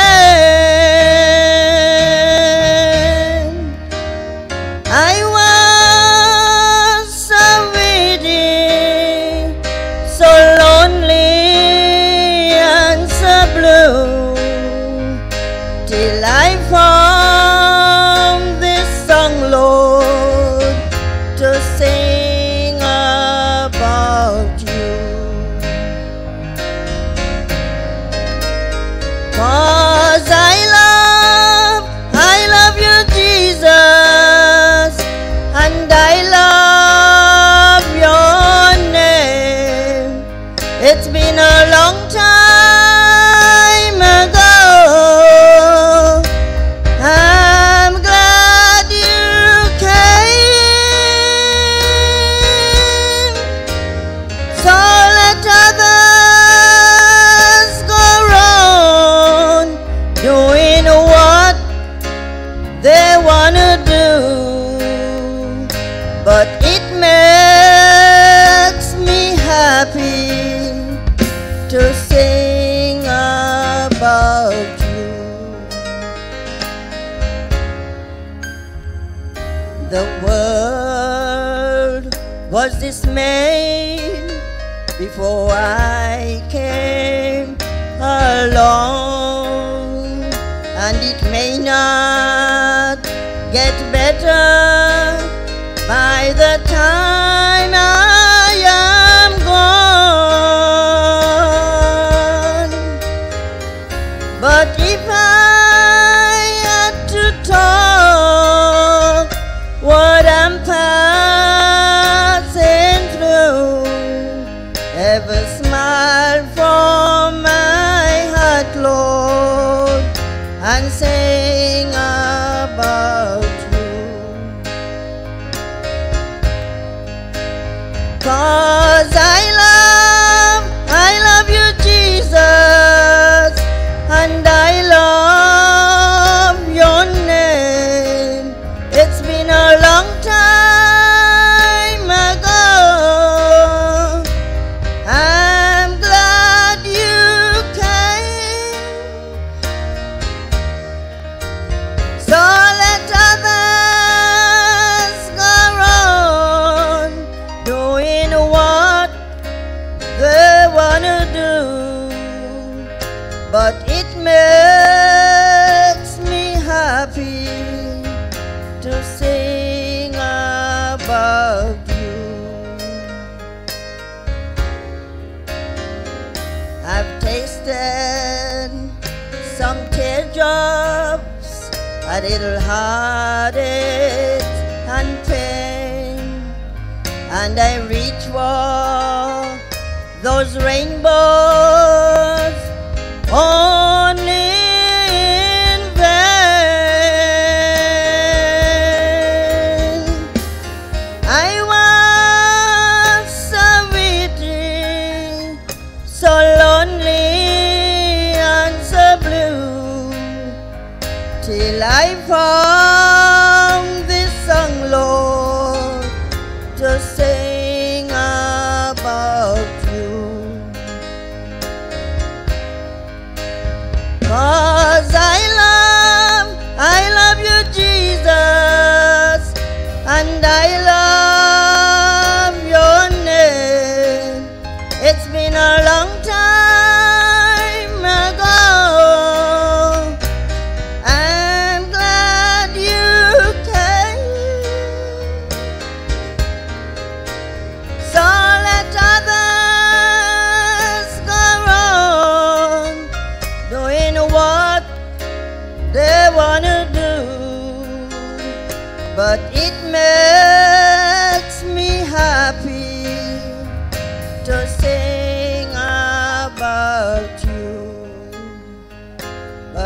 S3: vain. I was so weedy, so lonely and so blue, till I found this song, Lord, to sing about you. 'Cause I love you, Jesus, and I love your name. It's been a long time ago. I'm glad you came. So let others go on doing what they wanna do, but it makes me happy to sing about you. The world was dismayed before I came along, and it may not get better by the time I am gone. But if I had to talk what I'm passing through, ever smile from my heart, Lord, and sing about you. 'Cause I love you, Jesus, and I love your name. It's been a long time ago. I'm glad you came. So let others go on doing what they wanna do, but it makes me happy to sing about you. I've tasted some teardrops, a little heartache and pain, and I reach for those rainbows only in vain. I was so weedy, so lonely and so blue, till I found this song, Lord, to sing about you.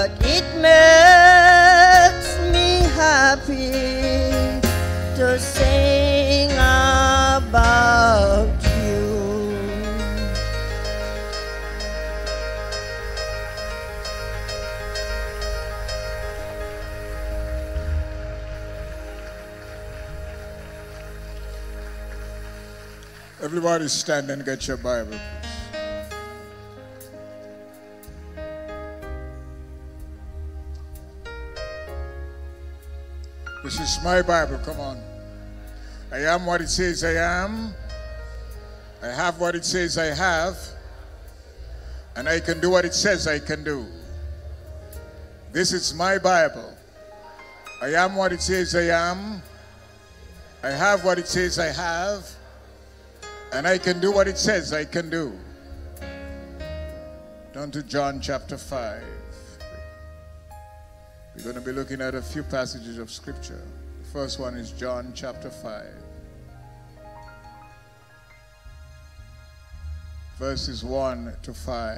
S3: but it makes me happy to sing about you.
S2: Everybody stand and get your Bible, please. This is my Bible, come on. I am what it says I am. I have what it says I have. And I can do what it says I can do. This is my Bible. I am what it says I am. I have what it says I have. And I can do what it says I can do. Down to John chapter 5. We're going to be looking at a few passages of scripture. The first one is John chapter 5. Verses 1 to 5.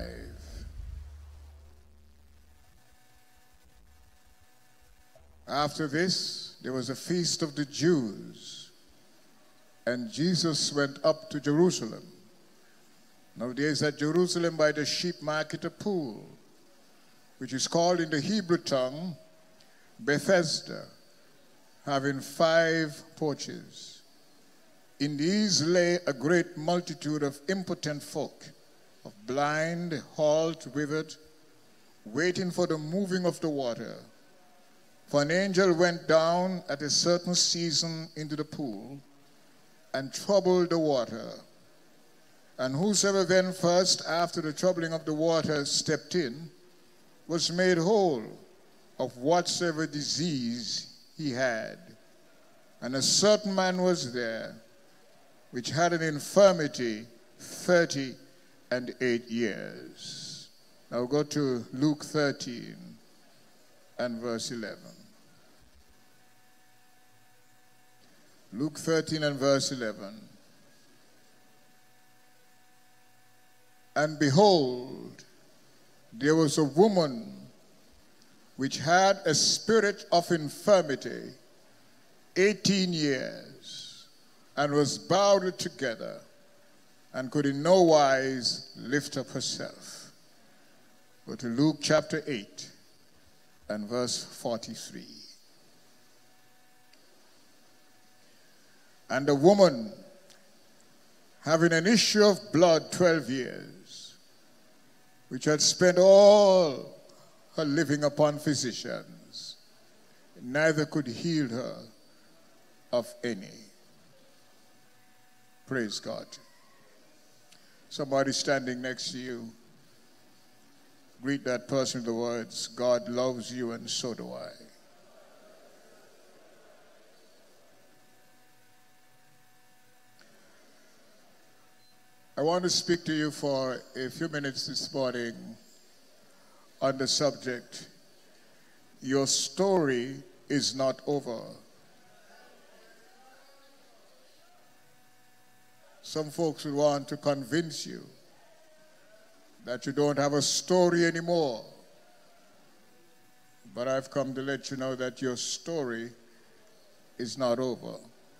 S2: After this, there was a feast of the Jews, and Jesus went up to Jerusalem. Now there is at Jerusalem by the sheep market a pool, which is called in the Hebrew tongue Bethesda, having 5 porches. In these lay a great multitude of impotent folk, of blind, halt, withered, waiting for the moving of the water. For an angel went down at a certain season into the pool and troubled the water. And whosoever then first, after the troubling of the water, stepped in, was made whole of whatsoever disease he had. And a certain man was there, which had an infirmity 38 years. Now go to Luke 13 and verse 11. Luke 13 and verse 11. And behold, there was a woman which had a spirit of infirmity 18 years, and was bowed together, and could in no wise lift up herself. Go to Luke chapter 8 and verse 43. And a woman having an issue of blood 12 years, which had spent all her living upon physicians, neither could heal her of any. Praise God. Somebody standing next to you, greet that person with the words, God loves you and so do I. I want to speak to you for a few minutes this morning on the subject, your story is not over. Some folks would want to convince you that you don't have a story anymore. But I've come to let you know that your story is not over.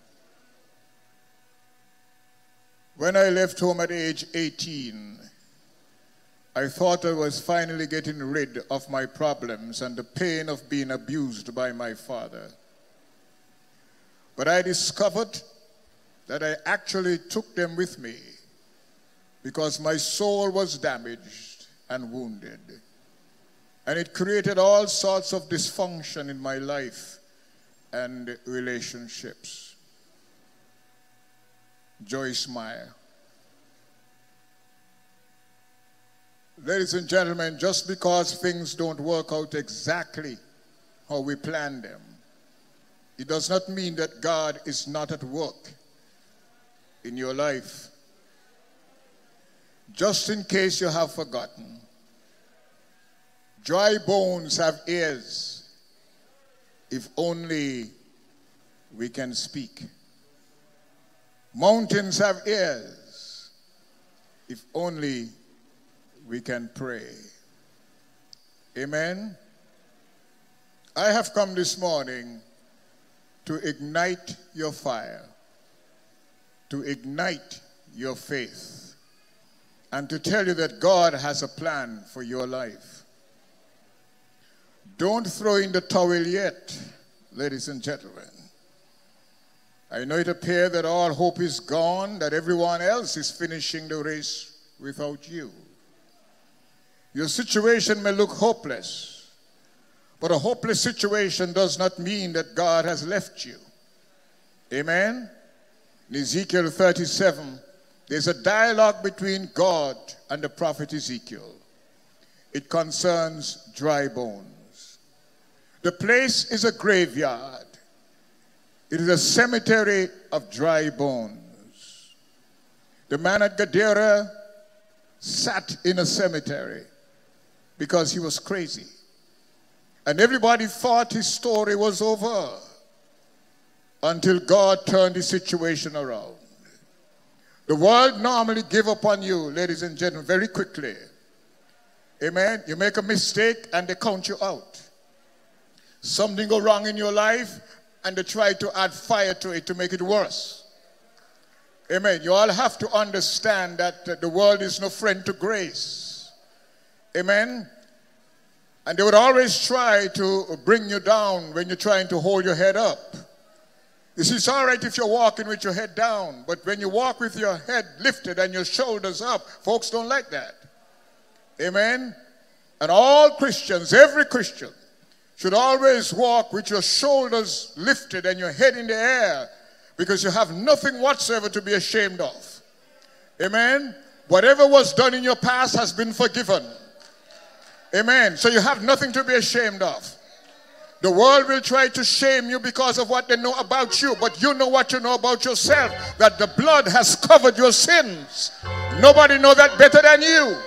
S2: When I left home at age 18, I thought I was finally getting rid of my problems and the pain of being abused by my father. But I discovered that I actually took them with me because my soul was damaged and wounded. And it created all sorts of dysfunction in my life and relationships. Joyce Meyer. Ladies and gentlemen, just because things don't work out exactly how we planned them, it does not mean that God is not at work in your life. Just in case you have forgotten, dry bones have ears if only we can speak. Mountains have ears if only we can pray. Amen? I have come this morning to ignite your fire, to ignite your faith, and to tell you that God has a plan for your life. Don't throw in the towel yet, ladies and gentlemen. I know it appears that all hope is gone, that everyone else is finishing the race without you. Your situation may look hopeless, but a hopeless situation does not mean that God has left you. Amen? In Ezekiel 37, there's a dialogue between God and the prophet Ezekiel. It concerns dry bones. The place is a graveyard. It is a cemetery of dry bones. The man at Gadara sat in a cemetery because he was crazy. And everybody thought his story was over until God turned the situation around. The world normally gives up on you, ladies and gentlemen, very quickly. Amen? You make a mistake and they count you out. Something go wrong in your life and they try to add fire to it to make it worse. Amen. You all have to understand that the world is no friend to grace. Amen. And they would always try to bring you down when you're trying to hold your head up. You see, it's all right if you're walking with your head down, but when you walk with your head lifted and your shoulders up, folks don't like that. Amen. And all Christians, every Christian, should always walk with your shoulders lifted and your head in the air, because you have nothing whatsoever to be ashamed of. Amen. Whatever was done in your past has been forgiven. Amen. So you have nothing to be ashamed of. The world will try to shame you because of what they know about you, but you know what you know about yourself, that the blood has covered your sins. Nobody knows that better than you.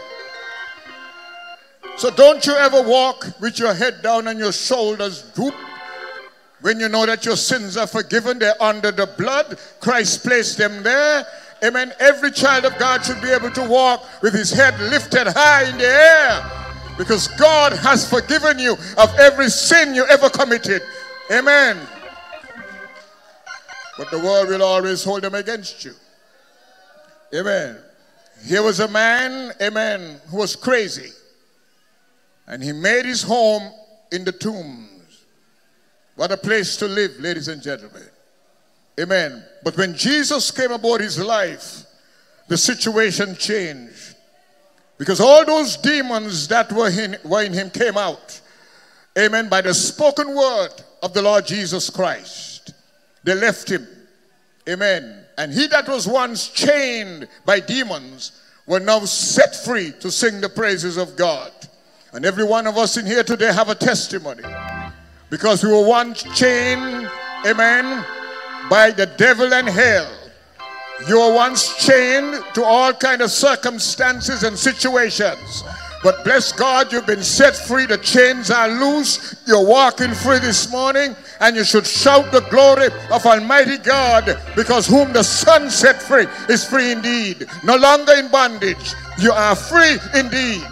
S2: So don't you ever walk with your head down and your shoulders droop when you know that your sins are forgiven. They're under the blood. Christ placed them there. Amen. Every child of God should be able to walk with his head lifted high in the air, because God has forgiven you of every sin you ever committed. Amen. But the world will always hold them against you. Amen. Here was a man, amen, who was crazy. And he made his home in the tombs. What a place to live, ladies and gentlemen. Amen. But when Jesus came aboard his life, the situation changed. Because all those demons that were in him came out. Amen. By the spoken word of the Lord Jesus Christ. They left him. Amen. And he that was once chained by demons were now set free to sing the praises of God. And every one of us in here today have a testimony. Because we were once chained, amen, by the devil and hell. You were once chained to all kinds of circumstances and situations. But bless God, you've been set free. The chains are loose. You're walking free this morning. And you should shout the glory of Almighty God, because whom the Son set free is free indeed. No longer in bondage. You are free indeed.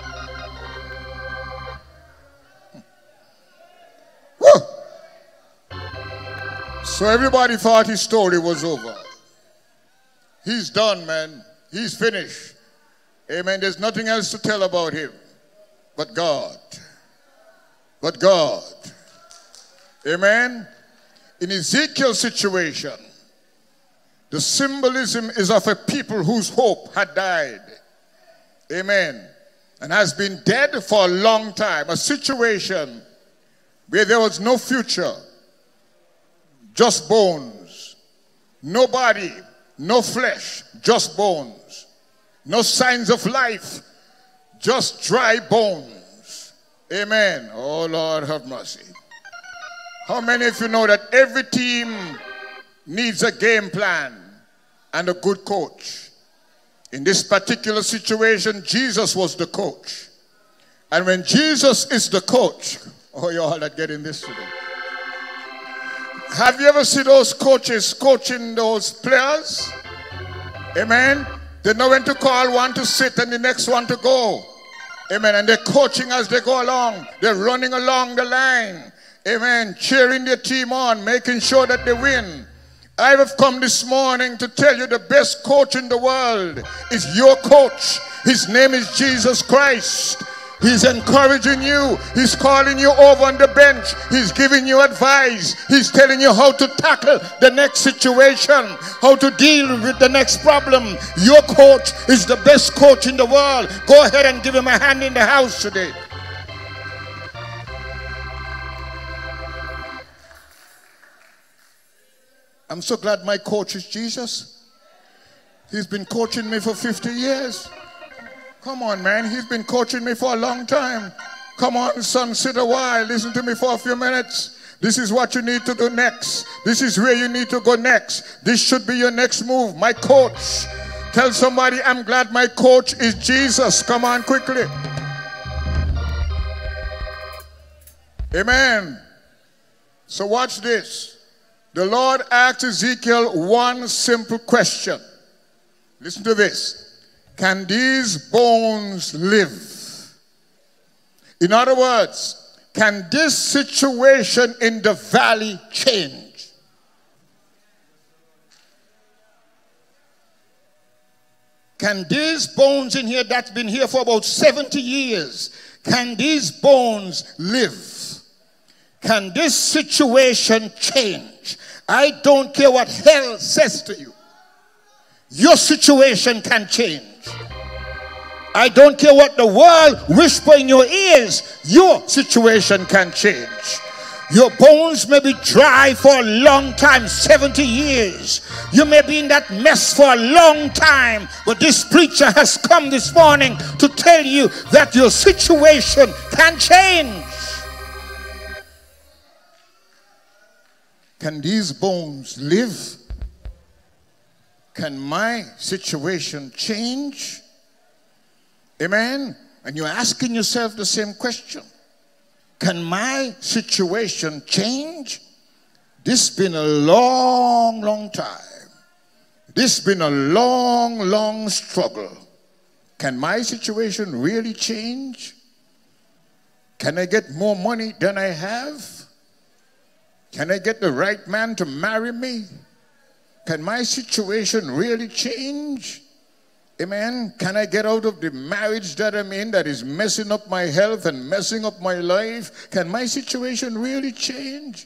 S2: So everybody thought his story was over. He's done, man. He's finished. Amen. There's nothing else to tell about him. But God. But God. Amen. In Ezekiel's situation, the symbolism is of a people whose hope had died. Amen. And has been dead for a long time. A situation where there was no future. Just bones. No body, no flesh, just bones. No signs of life, just dry bones. Amen. Oh, Lord, have mercy. How many of you know that every team needs a game plan and a good coach? In this particular situation, Jesus was the coach. And when Jesus is the coach, oh, you all that getting this today. Have you ever seen those coaches coaching those players? Amen. They know when to call one to sit and the next one to go. Amen. And they're coaching as they go along. They're running along the line. Amen. Cheering their team on, making sure that they win. I have come this morning to tell you the best coach in the world is your coach. His name is Jesus Christ. He's encouraging you. He's calling you over on the bench. He's giving you advice. He's telling you how to tackle the next situation, how to deal with the next problem. Your coach is the best coach in the world. Go ahead and give him a hand in the house today. I'm so glad my coach is Jesus. He's been coaching me for 50 years. Come on, man. He's been coaching me for a long time. Come on, son, sit a while. Listen to me for a few minutes. This is what you need to do next. This is where you need to go next. This should be your next move. My coach. Tell somebody, I'm glad my coach is Jesus. Come on, quickly. Amen. So watch this. The Lord asked Ezekiel one simple question. Listen to this. Can these bones live? In other words, can this situation in the valley change? Can these bones in here that's been here for about 70 years, can these bones live? Can this situation change? I don't care what hell says to you. Your situation can change. I don't care what the world whisper in your ears. Your situation can change. Your bones may be dry for a long time, 70 years. You may be in that mess for a long time. But this preacher has come this morning to tell you that your situation can change. Can these bones live? Can my situation change? Amen? And you're asking yourself the same question. Can my situation change? This has been a long, long time. This has been a long, long struggle. Can my situation really change? Can I get more money than I have? Can I get the right man to marry me? Can my situation really change? Amen. Can I get out of the marriage that I'm in that is messing up my health and messing up my life? Can my situation really change?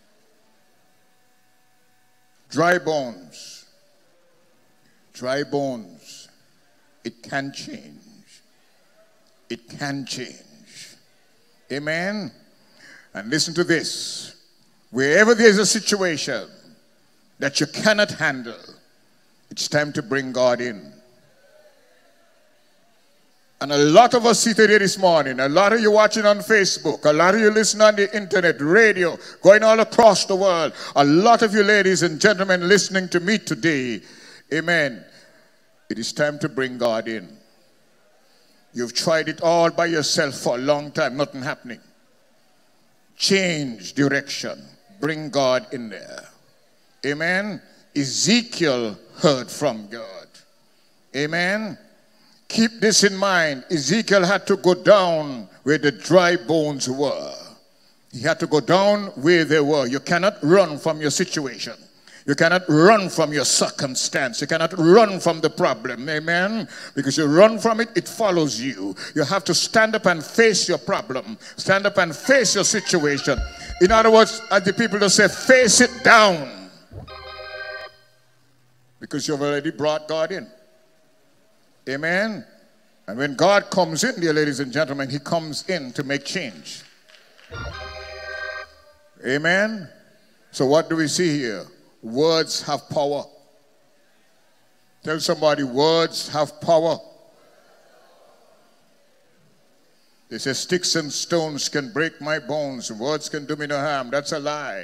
S2: Dry bones. Dry bones. It can change. It can change. Amen. And listen to this. Wherever there's a situation that you cannot handle, it's time to bring God in. And a lot of us seated here this morning, a lot of you watching on Facebook, a lot of you listening on the internet, radio, going all across the world, a lot of you ladies and gentlemen listening to me today, amen, it is time to bring God in. You've tried it all by yourself for a long time, nothing happening. Change direction. Bring God in there. Amen. Ezekiel heard from God. Amen. Keep this in mind. Ezekiel had to go down where the dry bones were. He had to go down where they were. You cannot run from your situation. You cannot run from your circumstance. You cannot run from the problem. Amen. Because you run from it, it follows you. You have to stand up and face your problem. Stand up and face your situation. In other words, as the people just say, face it down. Because you've already brought God in. Amen. And when God comes in, dear ladies and gentlemen, he comes in to make change. Amen. So what do we see here? Words have power. Tell somebody, words have power. They say sticks and stones can break my bones. Words can do me no harm. That's a lie.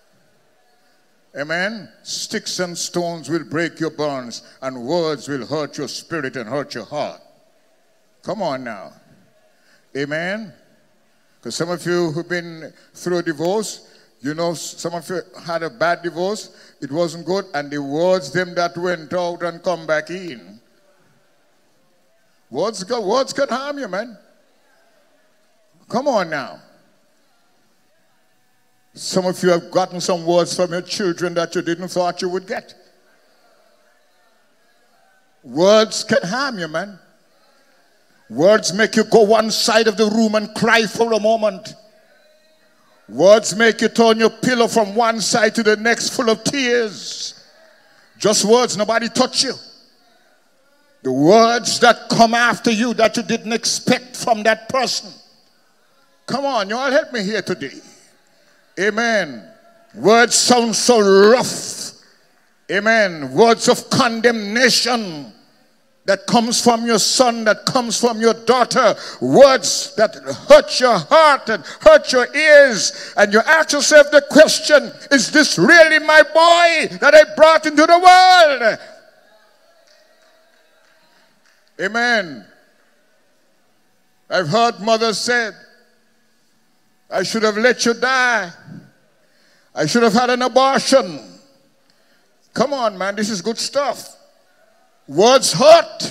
S2: Amen. Sticks and stones will break your bones, and words will hurt your spirit and hurt your heart. Come on now. Amen. Because some of you who've been through a divorce, you know, some of you had a bad divorce. It wasn't good, and the words them that went out and come back in. Words can harm you, man. Come on now. Some of you have gotten some words from your children that you didn't thought you would get. Words can harm you, man. Words make you go one side of the room and cry for a moment. Words make you turn your pillow from one side to the next full of tears. Just words, nobody touch you. The words that come after you that you didn't expect from that person. Come on, you all help me here today. Amen. Words sound so rough. Amen. Words of condemnation that comes from your son, that comes from your daughter. Words that hurt your heart and hurt your ears. And you ask yourself the question, is this really my boy that I brought into the world? Amen. I've heard mothers say, I should have let you die. I should have had an abortion. Come on, man, this is good stuff. Words hurt.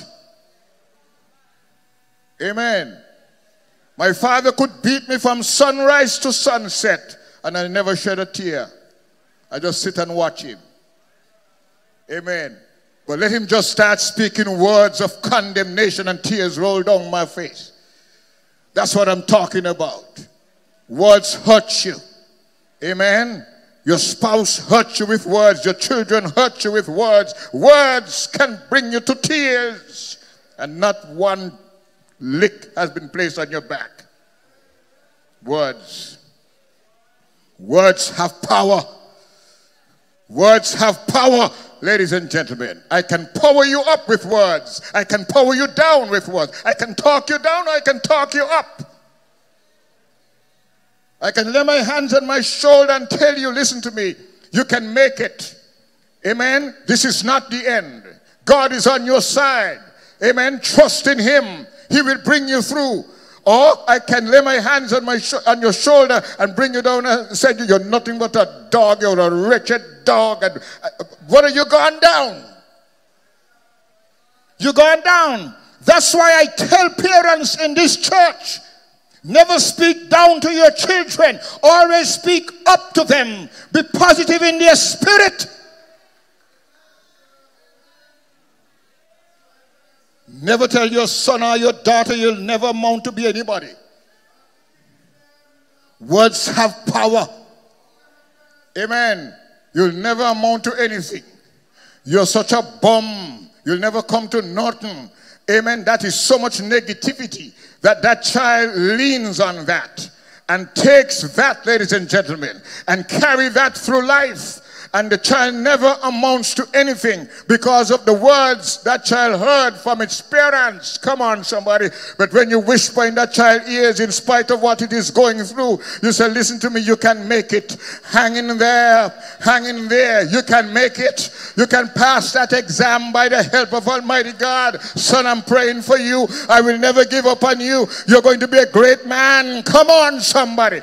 S2: Amen. My father could beat me from sunrise to sunset, and I never shed a tear. I just sit and watch him. Amen. But let him just start speaking words of condemnation and tears roll down my face. That's what I'm talking about. Words hurt you. Amen. Your spouse hurt you with words. Your children hurt you with words. Words can bring you to tears. And not one lick has been placed on your back. Words. Words have power. Words have power, ladies and gentlemen. I can power you up with words. I can power you down with words. I can talk you down or I can talk you up. I can lay my hands on my shoulder and tell you, listen to me, you can make it. Amen. This is not the end. God is on your side. Amen. Trust in him. He will bring you through. Or I can lay my hands on your shoulder and bring you down and say, you're nothing but a dog. You're a wretched dog. And what are you going down? You're going down. That's why I tell parents in this church, never speak down to your children. Always speak up to them. Be positive in their spirit. Never tell your son or your daughter you'll never amount to be anybody. Words have power. Amen. You'll never amount to anything. You're such a bum. You'll never come to nothing. Amen. That is so much negativity that child leans on that and takes that, ladies and gentlemen, and carry that through life. And the child never amounts to anything because of the words that child heard from its parents. Come on, somebody. But when you whisper in that child's ears, in spite of what it is going through, you say, listen to me, you can make it. Hang in there. Hang in there. You can make it. You can pass that exam by the help of Almighty God. Son, I'm praying for you. I will never give up on you. You're going to be a great man. Come on, somebody.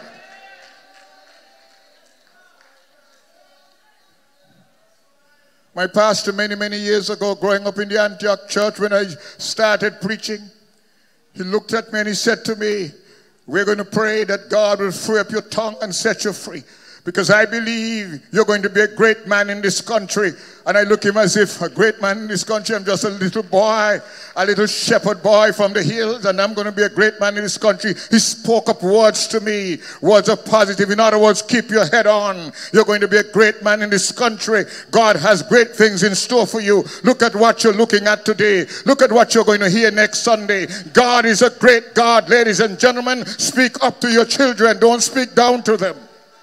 S2: My pastor many years ago, growing up in the Antioch church, when I started preaching, he looked at me and he said to me, we're going to pray that God will free up your tongue and set you free. Because I believe you're going to be a great man in this country. And I look at him as if a great man in this country, I'm just a little boy, a little shepherd boy from the hills, and I'm going to be a great man in this country. He spoke up words to me, words of positive. In other words, keep your head on. You're going to be a great man in this country. God has great things in store for you. Look at what you're looking at today. Look at what you're going to hear next Sunday. God is a great God, ladies and gentlemen. Speak up to your children. Don't speak down to them.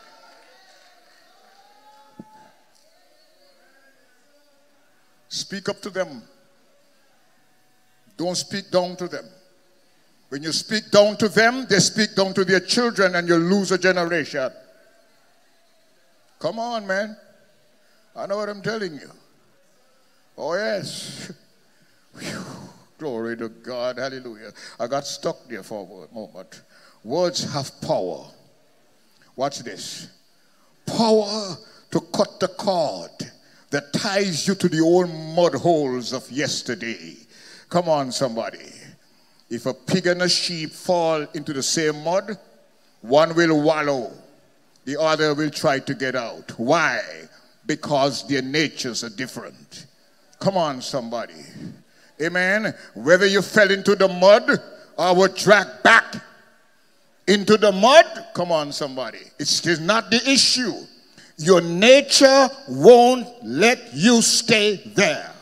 S2: Speak up to them. Don't speak down to them. When you speak down to them, they speak down to their children and you lose a generation. Come on, man. I know what I'm telling you. Oh, yes. Whew. Glory to God. Hallelujah. I got stuck there for a moment. Words have power. Watch this. Power to cut the cord that ties you to the old mud holes of yesterday. Come on, somebody. If a pig and a sheep fall into the same mud, one will wallow the other will try to get out. Why? Because their natures are different. Come on, somebody. Amen. Whether you fell into the mud or were dragged back into the mud, come on, somebody. It is not the issue. Your nature won't let you stay there.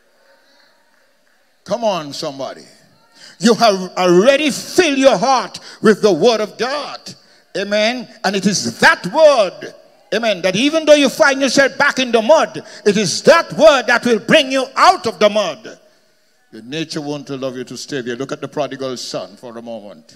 S2: Come on, somebody. You have already filled your heart with the word of God. Amen. And it is that word, amen, that even though you find yourself back in the mud, it is that word that will bring you out of the mud. Your nature won't allow you to stay there. Look at the prodigal son for a moment.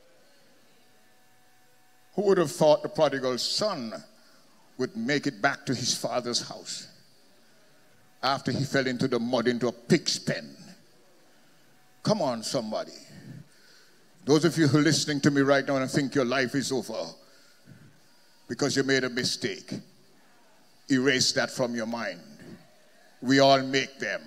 S2: Who would have thought the prodigal son would make it back to his father's house after he fell into the mud, into a pig's pen? Come on, somebody. Those of you who are listening to me right now and think your life is over because you made a mistake, erase that from your mind. We all make them.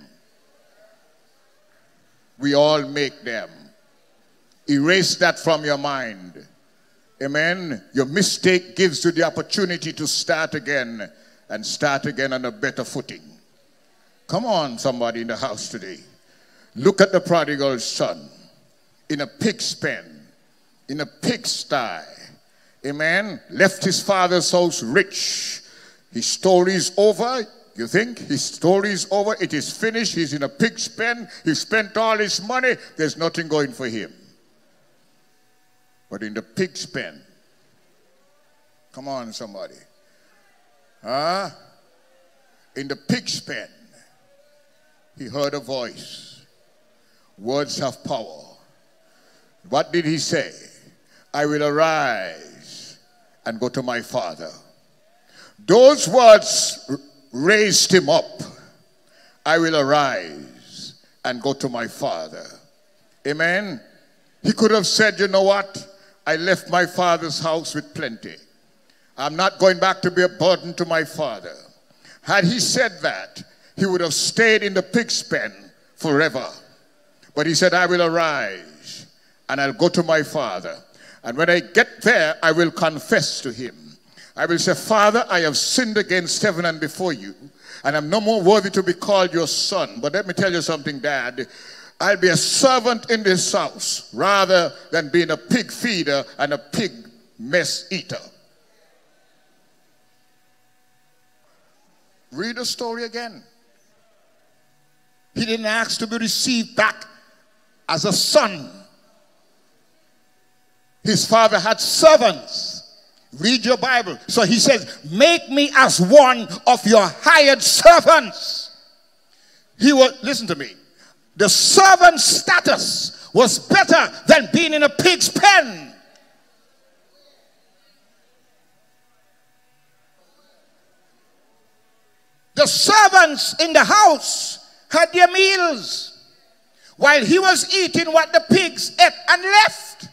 S2: We all make them. Erase that from your mind. Amen. Your mistake gives you the opportunity to start again and start again on a better footing. Come on, somebody in the house today. Look at the prodigal son in a pig's pen, in a pigsty. Amen. Left his father's house rich. His story is over. You think his story is over? It is finished. He's in a pig's pen. He spent all his money. There's nothing going for him. But in the pig's pen, come on, somebody. In the pig's pen, he heard a voice. Words have power. What did he say? I will arise and go to my father. Those words raised him up. I will arise and go to my father. Amen. He could have said, you know what? I left my father's house with plenty. I'm not going back to be a burden to my father. Had he said that, he would have stayed in the pig's pen forever. But he said, I will arise and I'll go to my father. And when I get there, I will confess to him. I will say, Father, I have sinned against heaven and before you, and I'm no more worthy to be called your son. But let me tell you something, Dad. I'll be a servant in this house rather than being a pig feeder and a pig mess eater. Read the story again. He didn't ask to be received back as a son. His father had servants. Read your Bible. So he says, make me as one of your hired servants. He was, listen to me, the servant status was better than being in a pig's pen. The servants in the house had their meals while he was eating what the pigs ate and left.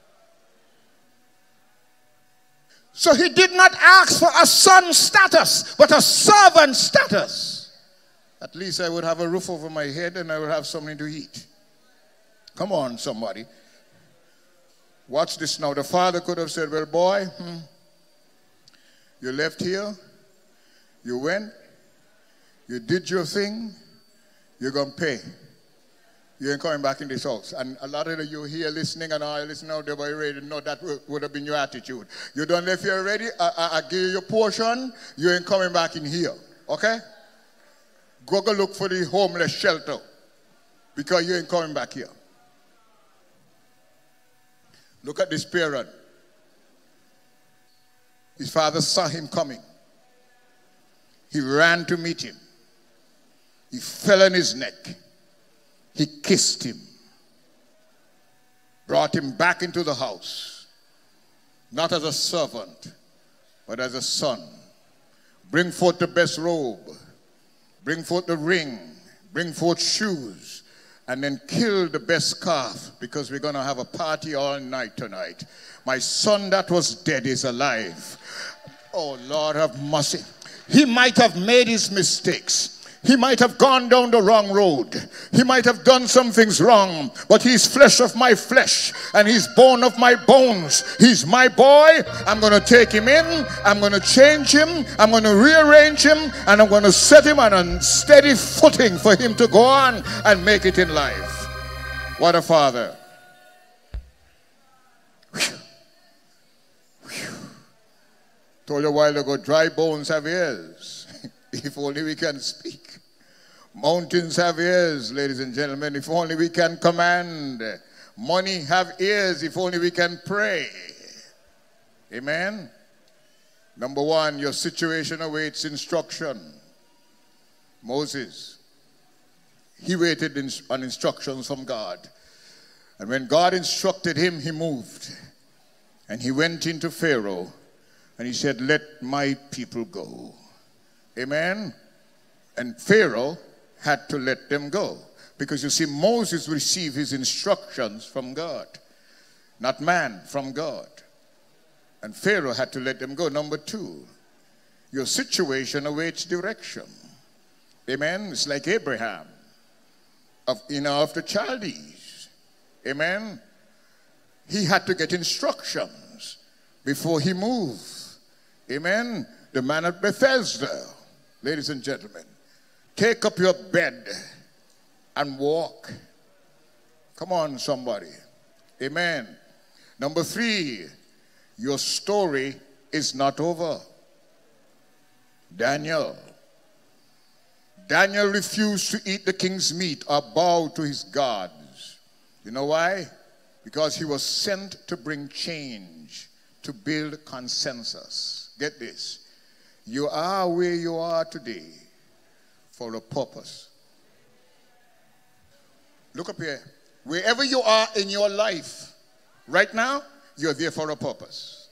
S2: So he did not ask for a son status, but a servant status. At least I would have a roof over my head and I would have something to eat. Come on, somebody. Watch this now. The father could have said, well, boy, you left here, you went, you did your thing, you're going to pay. You ain't coming back in this house. And a lot of you here listening and all listening out there, but you already know that would have been your attitude. You done left here already, I give you your portion, you ain't coming back in here. Okay? Go look for the homeless shelter because you ain't coming back here. Look at this parent. His father saw him coming. He ran to meet him. He fell on his neck. He kissed him. Brought him back into the house. Not as a servant, but as a son. Bring forth the best robe. Bring forth the ring. Bring forth shoes. And then kill the best calf because we're going to have a party all night tonight. My son that was dead is alive. Oh, Lord have mercy. He might have made his mistakes. He might have gone down the wrong road. He might have done some things wrong, but he's flesh of my flesh and he's bone of my bones. He's my boy. I'm going to take him in. I'm going to change him. I'm going to rearrange him, and I'm going to set him on a steady footing for him to go on and make it in life. What a father. Told you a while ago, dry bones have ears. If only we can speak. Mountains have ears, ladies and gentlemen, if only we can command. Money have ears, if only we can pray. Amen? Number one, your situation awaits instruction. Moses, he waited on instructions from God. And when God instructed him, he moved. And he went into Pharaoh. And he said, let my people go. Amen? And Pharaoh had to let them go. Because you see, Moses received his instructions from God. Not man, from God. And Pharaoh had to let them go. Number two, your situation awaits direction. Amen? It's like Abraham, of the Chaldees. Amen? He had to get instructions before he moved. Amen? The man at Bethesda, ladies and gentlemen, take up your bed and walk. Come on, somebody. Amen. Number three, your story is not over. Daniel refused to eat the king's meat or bow to his gods. You know why? Because he was sent to bring change, to build consensus. Get this. You are where you are today for a purpose. Look up here. Wherever you are in your life right now, you're there for a purpose.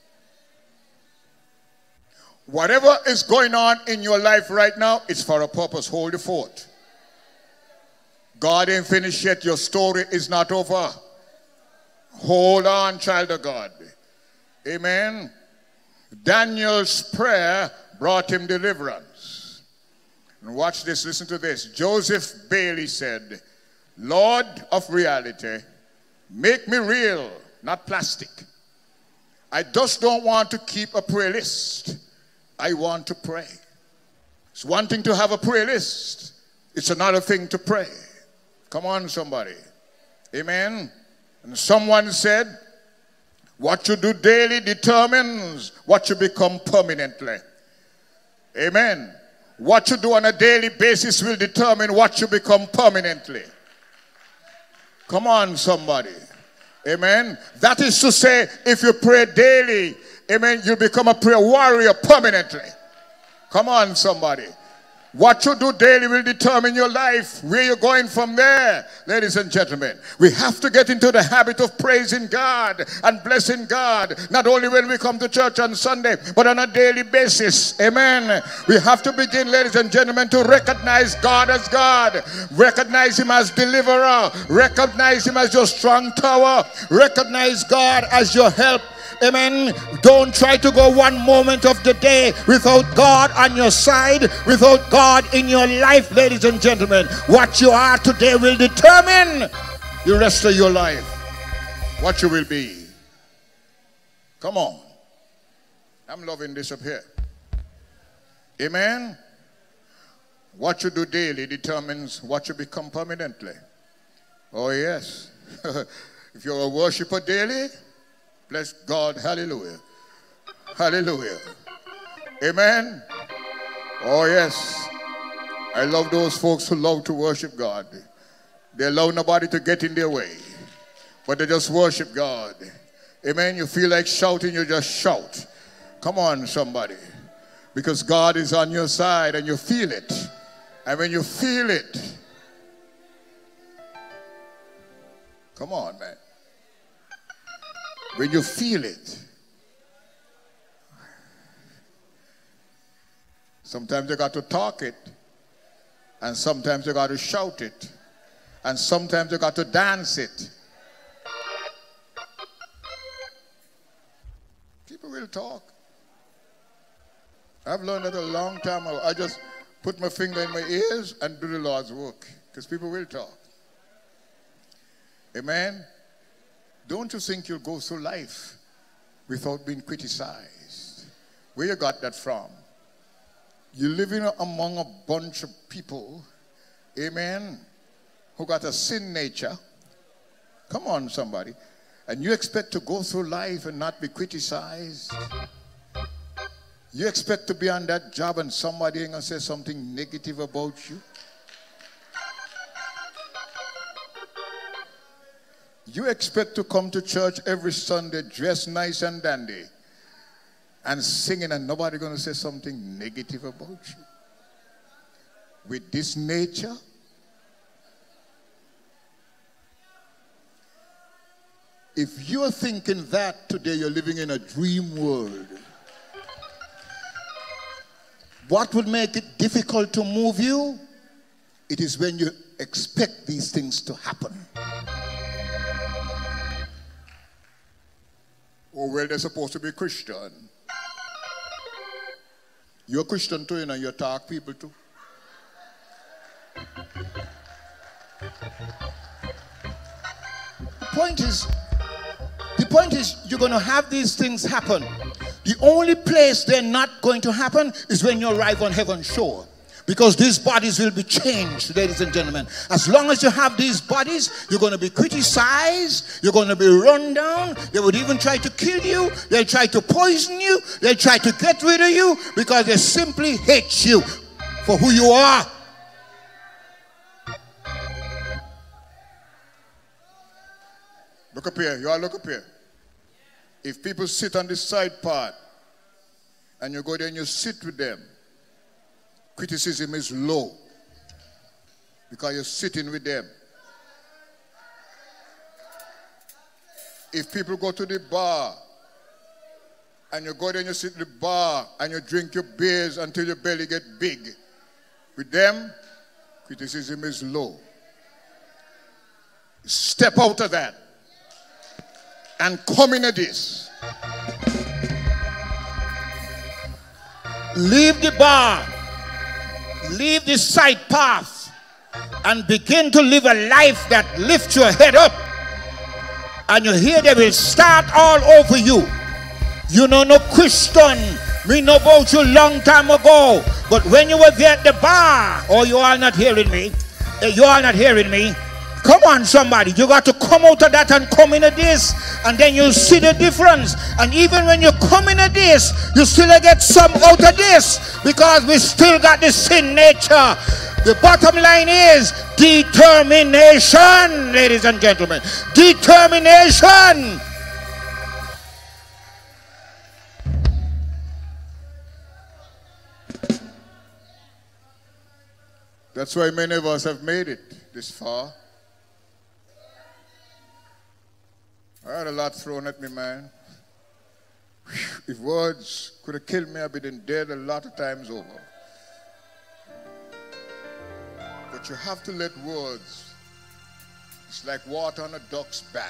S2: Whatever is going on in your life right now, it's for a purpose. Hold the fort. God ain't finished yet. Your story is not over. Hold on, child of God. Amen. Daniel's prayer brought him deliverance. And watch this, listen to this. Joseph Bailey said, Lord of reality, make me real, not plastic. I just don't want to keep a prayer list. I want to pray. It's one thing to have a prayer list. It's another thing to pray. Come on, somebody. Amen. And someone said, what you do daily determines what you become permanently. Amen. What you do on a daily basis will determine what you become permanently. Come on, somebody. Amen. That is to say, if you pray daily, amen, you become a prayer warrior permanently. Come on, somebody. What you do daily will determine your life, where you're going from there, ladies and gentlemen. We have to get into the habit of praising God and blessing God, not only when we come to church on Sunday, but on a daily basis. Amen. We have to begin, ladies and gentlemen, to recognize God as God, recognize Him as deliverer, recognize Him as your strong tower, recognize God as your help. Amen. Don't try to go one moment of the day without God on your side, without God in your life, ladies and gentlemen. What you are today will determine the rest of your life, what you will be. Come on. I'm loving this up here. Amen. What you do daily determines what you become permanently. Oh yes. If you're a worshiper daily, bless God. Hallelujah. Hallelujah. Amen. Oh yes. I love those folks who love to worship God. They allow nobody to get in their way, but they just worship God. Amen. You feel like shouting, you just shout. Come on, somebody. Because God is on your side and you feel it. And when you feel it, come on, man. When you feel it, sometimes you got to talk it, and sometimes you got to shout it, and sometimes you got to dance it. People will talk. I've learned that a long time ago. put my finger in my ears and do the Lord's work, because people will talk. Amen? Don't you think you'll go through life without being criticized? Where you got that from? You're living among a bunch of people, amen, who got a sin nature. Come on, somebody. And you expect to go through life and not be criticized? You expect to be on that job and somebody ain't gonna say something negative about you? You expect to come to church every Sunday dressed nice and dandy and singing and nobody gonna say something negative about you? With this nature? If you're thinking that today, you're living in a dream world. What would make it difficult to move you? It is when you expect these things to happen. Oh, well, they're supposed to be Christian. You're Christian too, you know, you talk people too. The point is, you're going to have these things happen. The only place they're not going to happen is when you arrive on heaven's shore. Because these bodies will be changed, ladies and gentlemen. As long as you have these bodies, you're going to be criticized. You're going to be run down. They would even try to kill you. They'll try to poison you. They'll try to get rid of you because they simply hate you for who you are. Look up here. You all look up here. If people sit on the side part and you go there and you sit with them, criticism is low because you're sitting with them. If people go to the bar and you go there and you sit at the bar and you drink your beers until your belly get big, with them, criticism is low. Step out of that and come into this. Leave the bar. Leave the side path and begin to live a life that lifts your head up. And you hear they will start all over you. You know no Christian. We know about you long time ago. But when you were there at the bar, oh, you are not hearing me. You are not hearing me. Come on, somebody. You got to come out of that and come into this. And then you'll see the difference. And even when you come into this, you still get some out of this. Because we still got the sin nature. The bottom line is determination, ladies and gentlemen. Determination. That's why many of us have made it this far. I had a lot thrown at me, man. If words could have killed me, I'd been dead a lot of times over. But you have to let words, it's like water on a duck's back.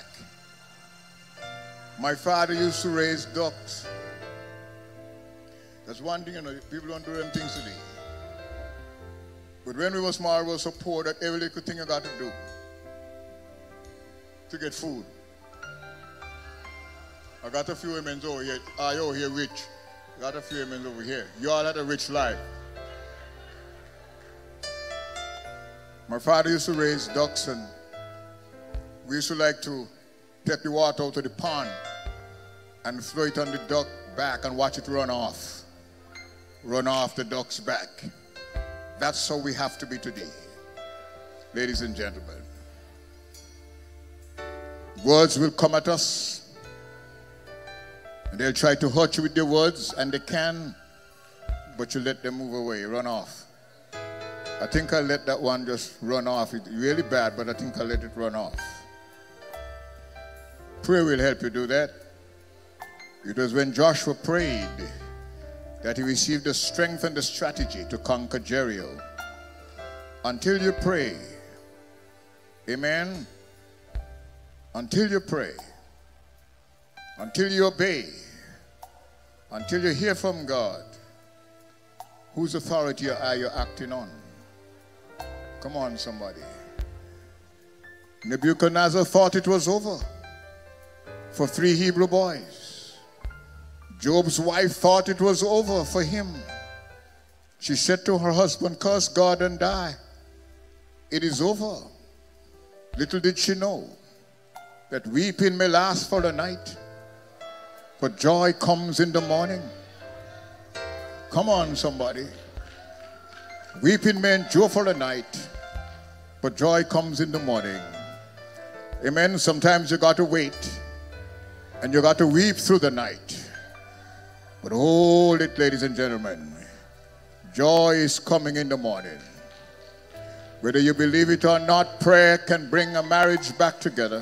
S2: My father used to raise ducks. That's one thing, you know, people don't do them things today. But when we were small, we were so poor that every little thing you got to do to get food. I got a few women over here. Are you over here rich? Got a few women over here. You all had a rich life. My father used to raise ducks, and we used to like to take the water out of the pond and throw it on the duck back and watch it run off. Run off the duck's back. That's how we have to be today, ladies and gentlemen. Words will come at us. And they'll try to hurt you with their words, and they can, but you let them move away, run off. I think I let that one just run off. It's really bad, but I think I let it run off. Prayer will help you do that. It was when Joshua prayed that he received the strength and the strategy to conquer Jericho. Until you pray, amen, until you pray, until you obey, until you hear from God, Whose authority are you acting on? Come on, somebody. Nebuchadnezzar thought it was over for 3 Hebrew boys. Job's wife thought it was over for him. She said to her husband, curse God and die. It is over. Little did she know that weeping may last for the night, but joy comes in the morning. Come on, somebody. Weeping may endure for the night, but joy comes in the morning. Amen. Sometimes you got to wait and you got to weep through the night. But hold it, ladies and gentlemen. Joy is coming in the morning. Whether you believe it or not, prayer can bring a marriage back together.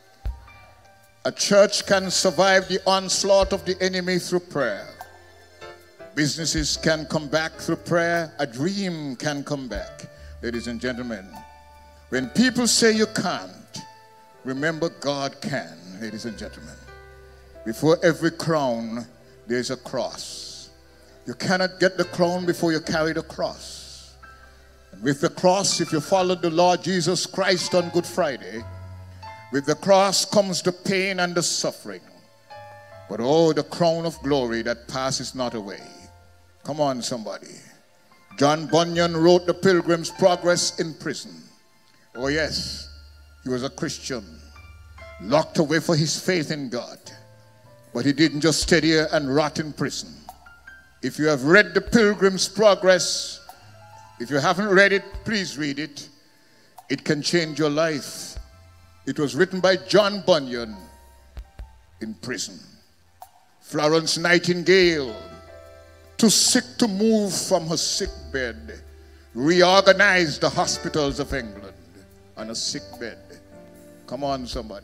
S2: A church can survive the onslaught of the enemy through prayer. Businesses can come back through prayer. A dream can come back. Ladies and gentlemen, when people say you can't, remember God can, ladies and gentlemen. Before every crown, there's a cross. You cannot get the crown before you carry the cross. And with the cross, if you followed the Lord Jesus Christ on Good Friday, with the cross comes the pain and the suffering. But oh, the crown of glory that passes not away. Come on, somebody. John Bunyan wrote the Pilgrim's Progress in prison. Oh yes, he was a Christian, locked away for his faith in God. But he didn't just stay there and rot in prison. If you have read the Pilgrim's Progress, if you haven't read it, please read it. It can change your life. It was written by John Bunyan in prison. Florence Nightingale, too sick to move from her sick bed, reorganized the hospitals of England on a sick bed. Come on, somebody.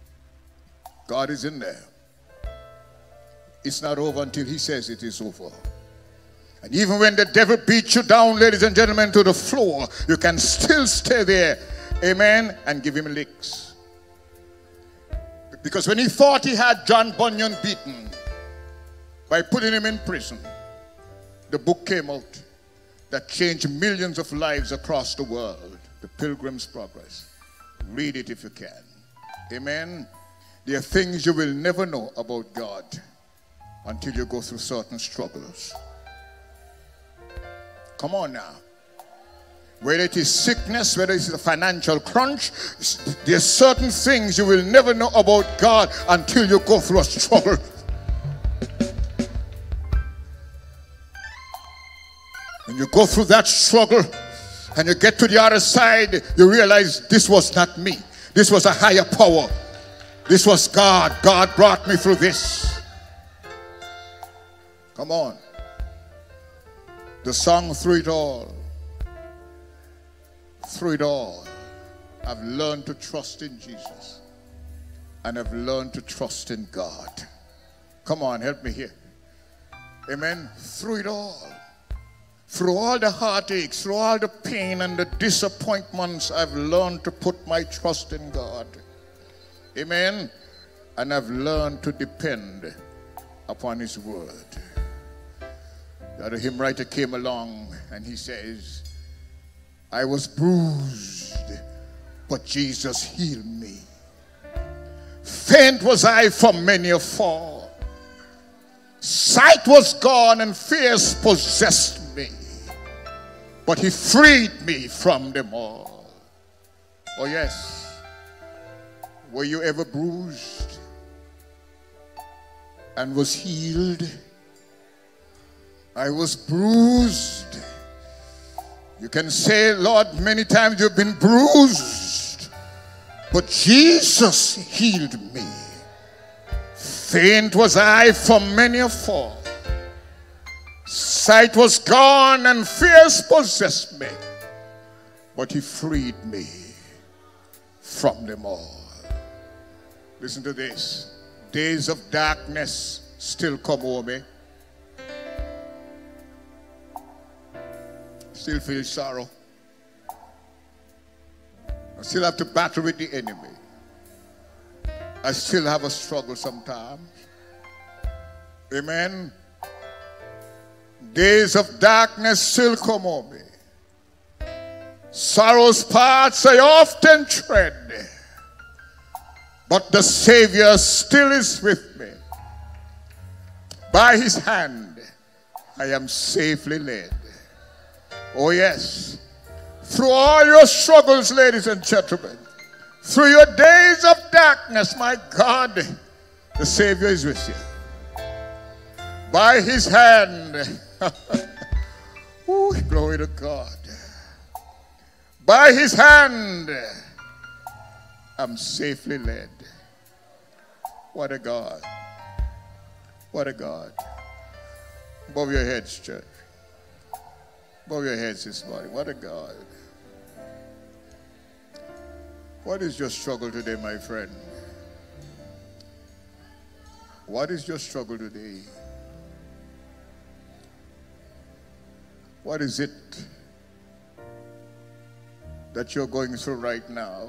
S2: God is in there. It's not over until he says it is over. And even when the devil beats you down, ladies and gentlemen, to the floor, you can still stay there, amen, and give him licks. Because when he thought he had John Bunyan beaten by putting him in prison, the book came out that changed millions of lives across the world, The Pilgrim's Progress. Read it if you can. Amen. There are things you will never know about God until you go through certain struggles. Come on now. Whether it is sickness, whether it is a financial crunch, there's certain things you will never know about God until you go through a struggle. When you go through that struggle and you get to the other side, you realize this was not me. This was a higher power. This was God. God brought me through this. Come on. The song Through It All. Through it all, I've learned to trust in Jesus. And I've learned to trust in God. Come on, help me here. Amen. Through it all. Through all the heartaches, through all the pain and the disappointments, I've learned to put my trust in God. Amen. And I've learned to depend upon his word. The other hymn writer came along and he says, I was bruised, but Jesus healed me. Faint was I from many a fall. Sight was gone and fears possessed me. But he freed me from them all. Oh yes. Were you ever bruised and was healed? I was bruised. You can say, Lord, many times you've been bruised, but Jesus healed me. Faint was I from many a fall. Sight was gone and fears possessed me, but he freed me from them all. Listen to this. Days of darkness still come over me. Still feel sorrow. I still have to battle with the enemy. I still have a struggle sometimes. Amen. Days of darkness still come on me. Sorrow's paths I often tread, but the Savior still is with me. By his hand I am safely led. Oh yes, through all your struggles, ladies and gentlemen, through your days of darkness, my God, the Savior is with you. By his hand, ooh, glory to God. By his hand, I'm safely led. What a God. What a God. Bow your heads, church. Bow your heads this morning. What a God. What is your struggle today, my friend? What is your struggle today? What is it that you're going through right now?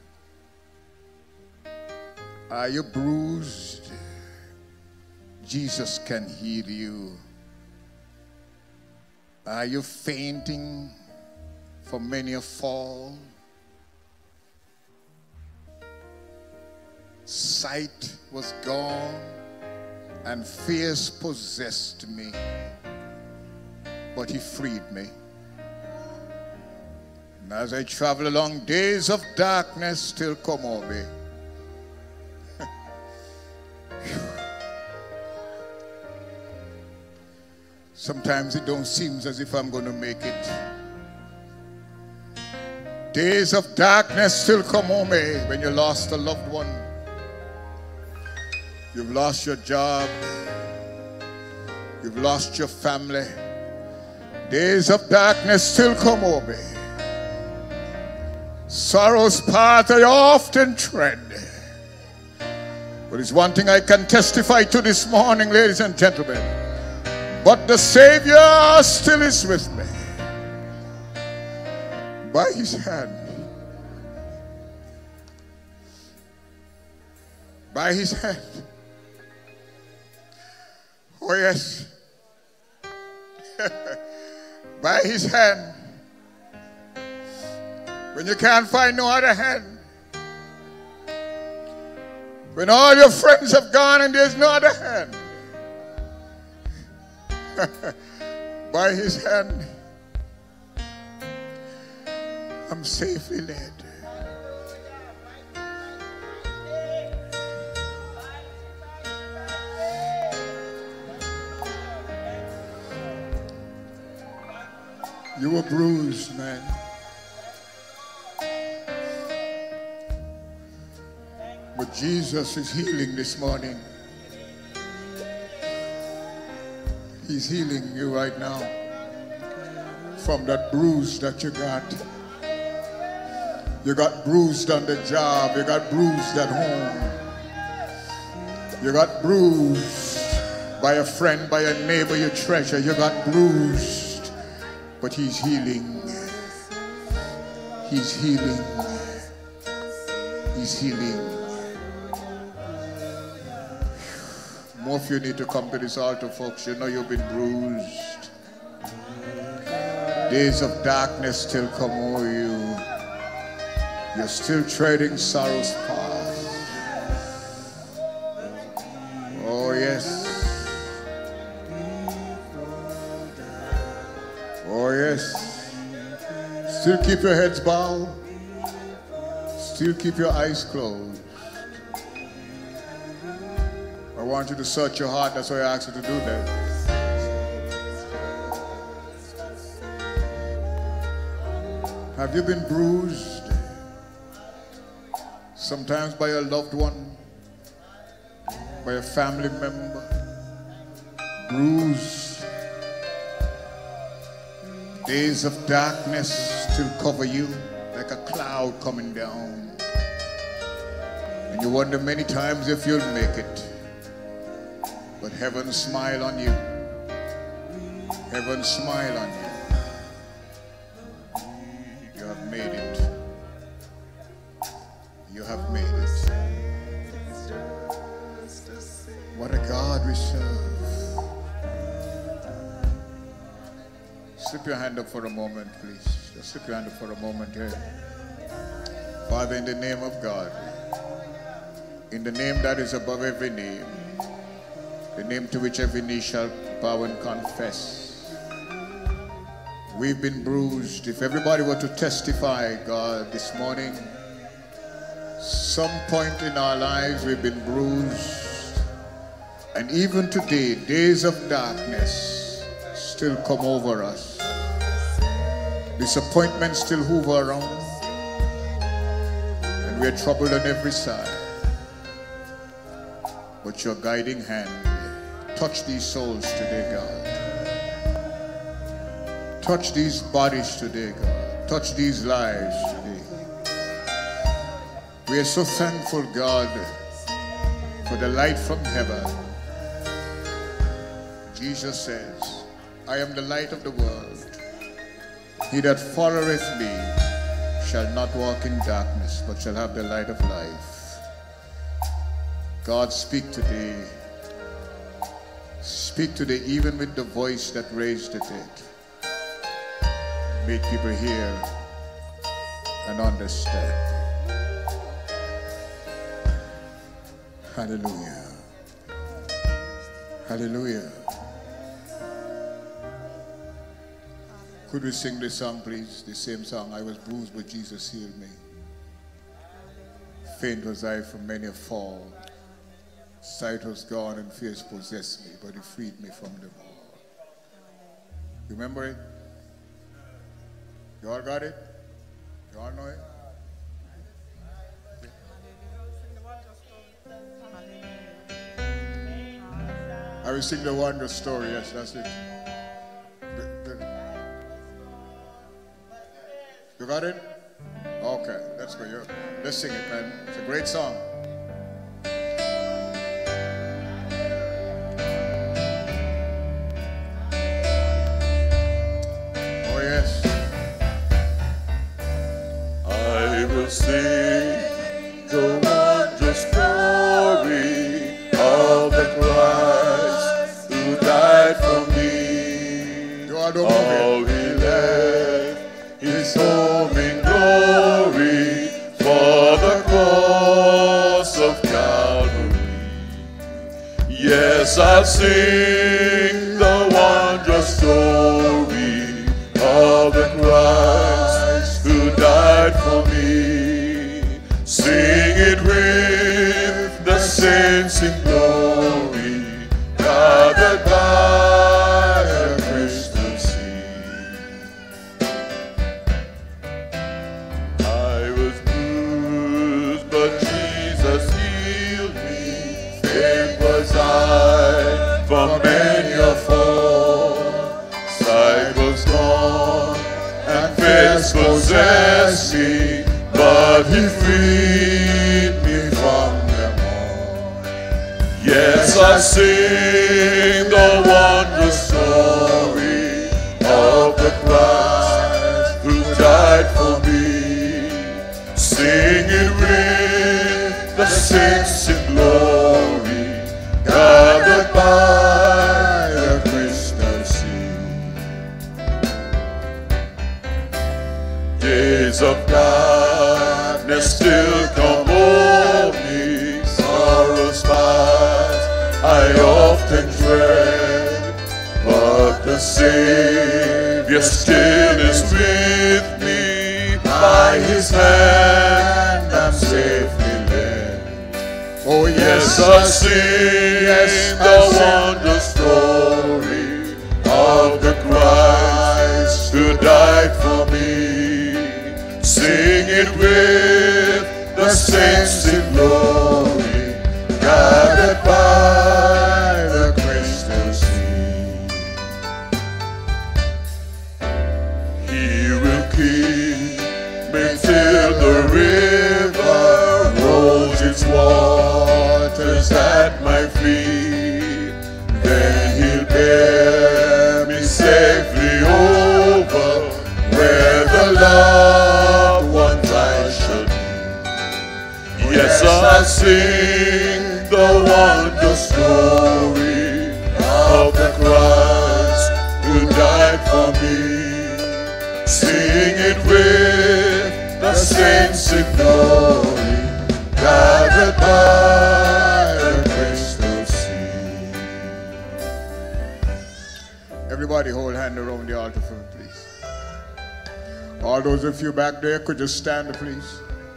S2: Are you bruised? Jesus can heal you. Are you fainting from many a fall? Sight was gone and fears possessed me, but he freed me. And as I travel along, days of darkness still come over me. Sometimes it don't seem as if I'm going to make it. Days of darkness still come on me when you lost a loved one. You've lost your job. You've lost your family. Days of darkness still come on me. Sorrow's path I often tread. But it's one thing I can testify to this morning, ladies and gentlemen. But the Savior still is with me. By his hand. By his hand. Oh yes. By his hand. When you can't find no other hand. When all your friends have gone and there's no other hand. By his hand, I'm safely led. You were bruised, man. But Jesus is healing this morning. He's healing you right now from that bruise that you got. You got bruised on the job. You got bruised at home. You got bruised by a friend, by a neighbor you treasure. You got bruised. But he's healing. He's healing. He's healing. More of you need to come to this altar, folks. You know you've been bruised. Days of darkness still come over you. You're still treading sorrow's path. Oh, yes. Oh, yes. Still keep your heads bowed. Still keep your eyes closed. I want you to search your heart. That's why I asked you to do that. Have you been bruised? Sometimes by a loved one, by a family member. Bruised. Days of darkness still cover you like a cloud coming down. And you wonder many times if you'll make it. But heaven smile on you. Heaven smile on you. You have made it. You have made it. What a God we serve. Slip your hand up for a moment, please. Just slip your hand up for a moment here. Father, in the name of God, in the name that is above every name, the name to which every knee shall bow and confess, we've been bruised. If everybody were to testify, God, this morning, some point in our lives we've been bruised, and even today, days of darkness still come over us. Disappointment still hover around, and we're troubled on every side. But your guiding hand, touch these souls today, God. Touch these bodies today, God. Touch these lives today. We are so thankful, God, for the light from heaven. Jesus says, I am the light of the world. He that followeth me shall not walk in darkness, but shall have the light of life. God, speak today. Speak today, even with the voice that raised the dead. Make people hear and understand. Hallelujah. Hallelujah. Could we sing this song, please? The same song, I was bruised, but Jesus healed me. Faint was I from many a fall. Sight was gone and fears possessed me, but he freed me from them all. Remember it? You all got it? You all know it? I will sing the wonder story. Yes, that's it. You got it? Okay, let's go. Let's sing it, man. It's a great song. Oh, yes.
S1: I will sing the wondrous story of the Christ who died for me. All he left his home in glory for the cross of Calvary. Yes, I'll sing the wondrous story of the Christ who died for me. Sing it with the saints in glory, gathered by a crystal sea. I was bruised, but Jesus healed me. Faint was I from many a fall. Sight was gone and fears possessed me, but he freed me from them all. Yes, I sing the wondrous story of the Christ who died for me. Sing it with the saints in glory, gathered by a crystal sea. Days of darkness still come over me, sorrows past I often dread, but the Savior still is with me. By his hand I'm safely led. Oh yes, I sing the wondrous story of the Christ who died for me. Sing it with the saints in glory, gathered by the crystal sea. He will keep me till the river rolls its waters at my feet. Then he'll bear me safely over where the loved ones I shall be. Yes, I sing the wondrous story of the Christ who died for me. sing it with the saints in glory, gathered by the crystal sea.
S2: Everybody hold hand around the altar for me, please. All those of you back there, could you stand, please?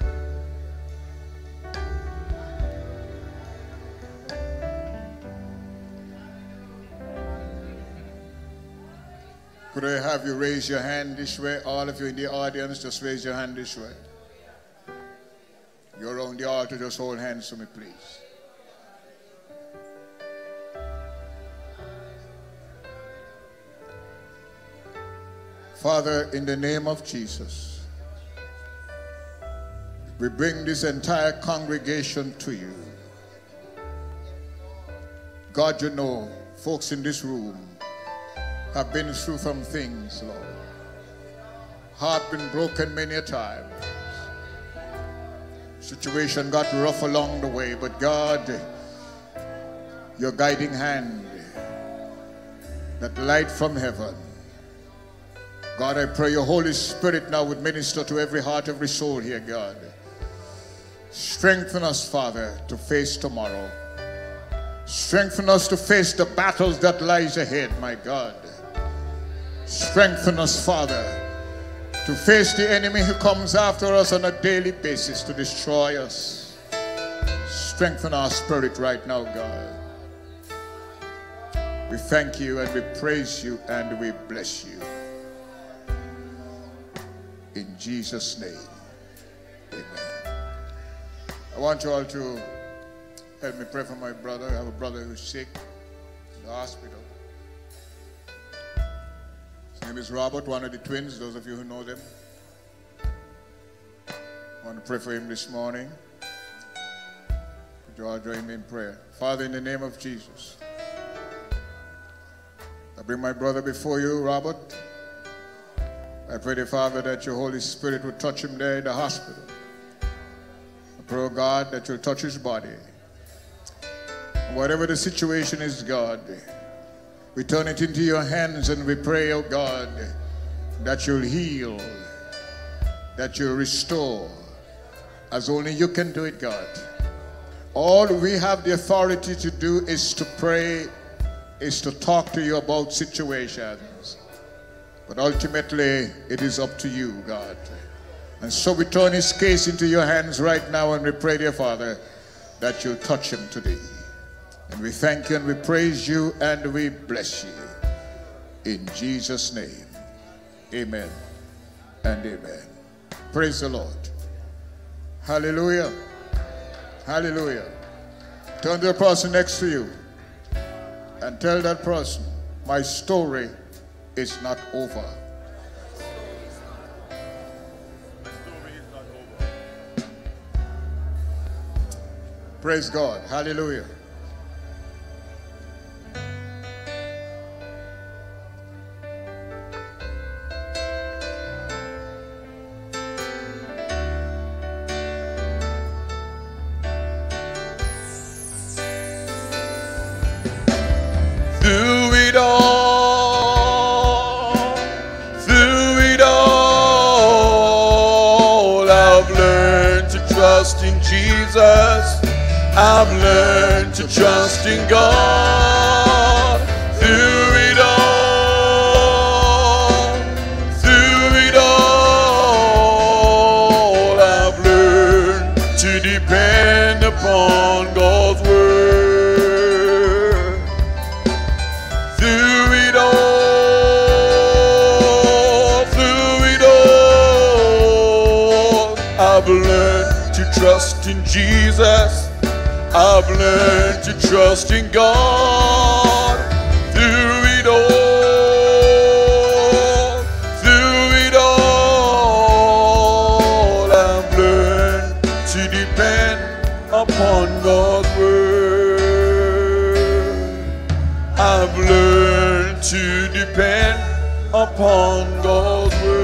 S2: Could I have you raise your hand this way? All of you in the audience, just raise your hand this way. You're around the altar, just hold hands to me, please. Father, in the name of Jesus, we bring this entire congregation to you. God, you know, folks in this room have been through some things, Lord. Heart been broken many a time. Situation got rough along the way, but God, your guiding hand, that light from heaven. God, I pray your Holy Spirit now would minister to every heart, every soul here, God. Strengthen us, Father, to face tomorrow. Strengthen us to face the battles that lies ahead, my God. Strengthen us, Father, to face the enemy who comes after us on a daily basis to destroy us. Strengthen our spirit right now, God. We thank you and we praise you and we bless you. In Jesus' name, amen. I want you all to help me pray for my brother. I have a brother who's sick in the hospital. His name is Robert, one of the twins, those of you who know them. I want to pray for him this morning. Would you all join me in prayer? Father, in the name of Jesus, I bring my brother before you, Robert. I pray, the Father, that your Holy Spirit will touch him there in the hospital. I pray, oh God, that you'll touch his body. Whatever the situation is, God, we turn it into your hands and we pray, oh God, that you'll heal, that you'll restore, as only you can do it, God. All we have the authority to do is to pray, is to talk to you about situations. But ultimately, it is up to you, God. And so we turn his case into your hands right now and we pray, dear Father, that you'll touch him today. And we thank you and we praise you and we bless you. In Jesus' name, amen and amen. Praise the Lord. Hallelujah. Hallelujah. Turn to the person next to you and tell that person, my story is not over. Praise God. Hallelujah.
S1: I've learned to trust in God through it all. Through it all, I've learned to depend upon God's word. Through it all, I've learned to trust in Jesus. I've learned to trust in God through it all. Through it all, I've learned to depend upon God's word. I've learned to depend upon God's word.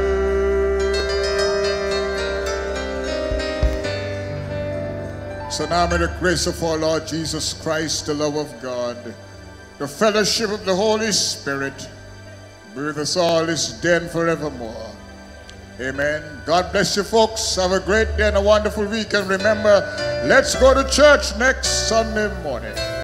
S2: So now may the grace of our Lord Jesus Christ, the love of God, the fellowship of the Holy Spirit be with us all this day and forevermore. Amen. God bless you, folks. Have a great day and a wonderful week. And remember, let's go to church next Sunday morning.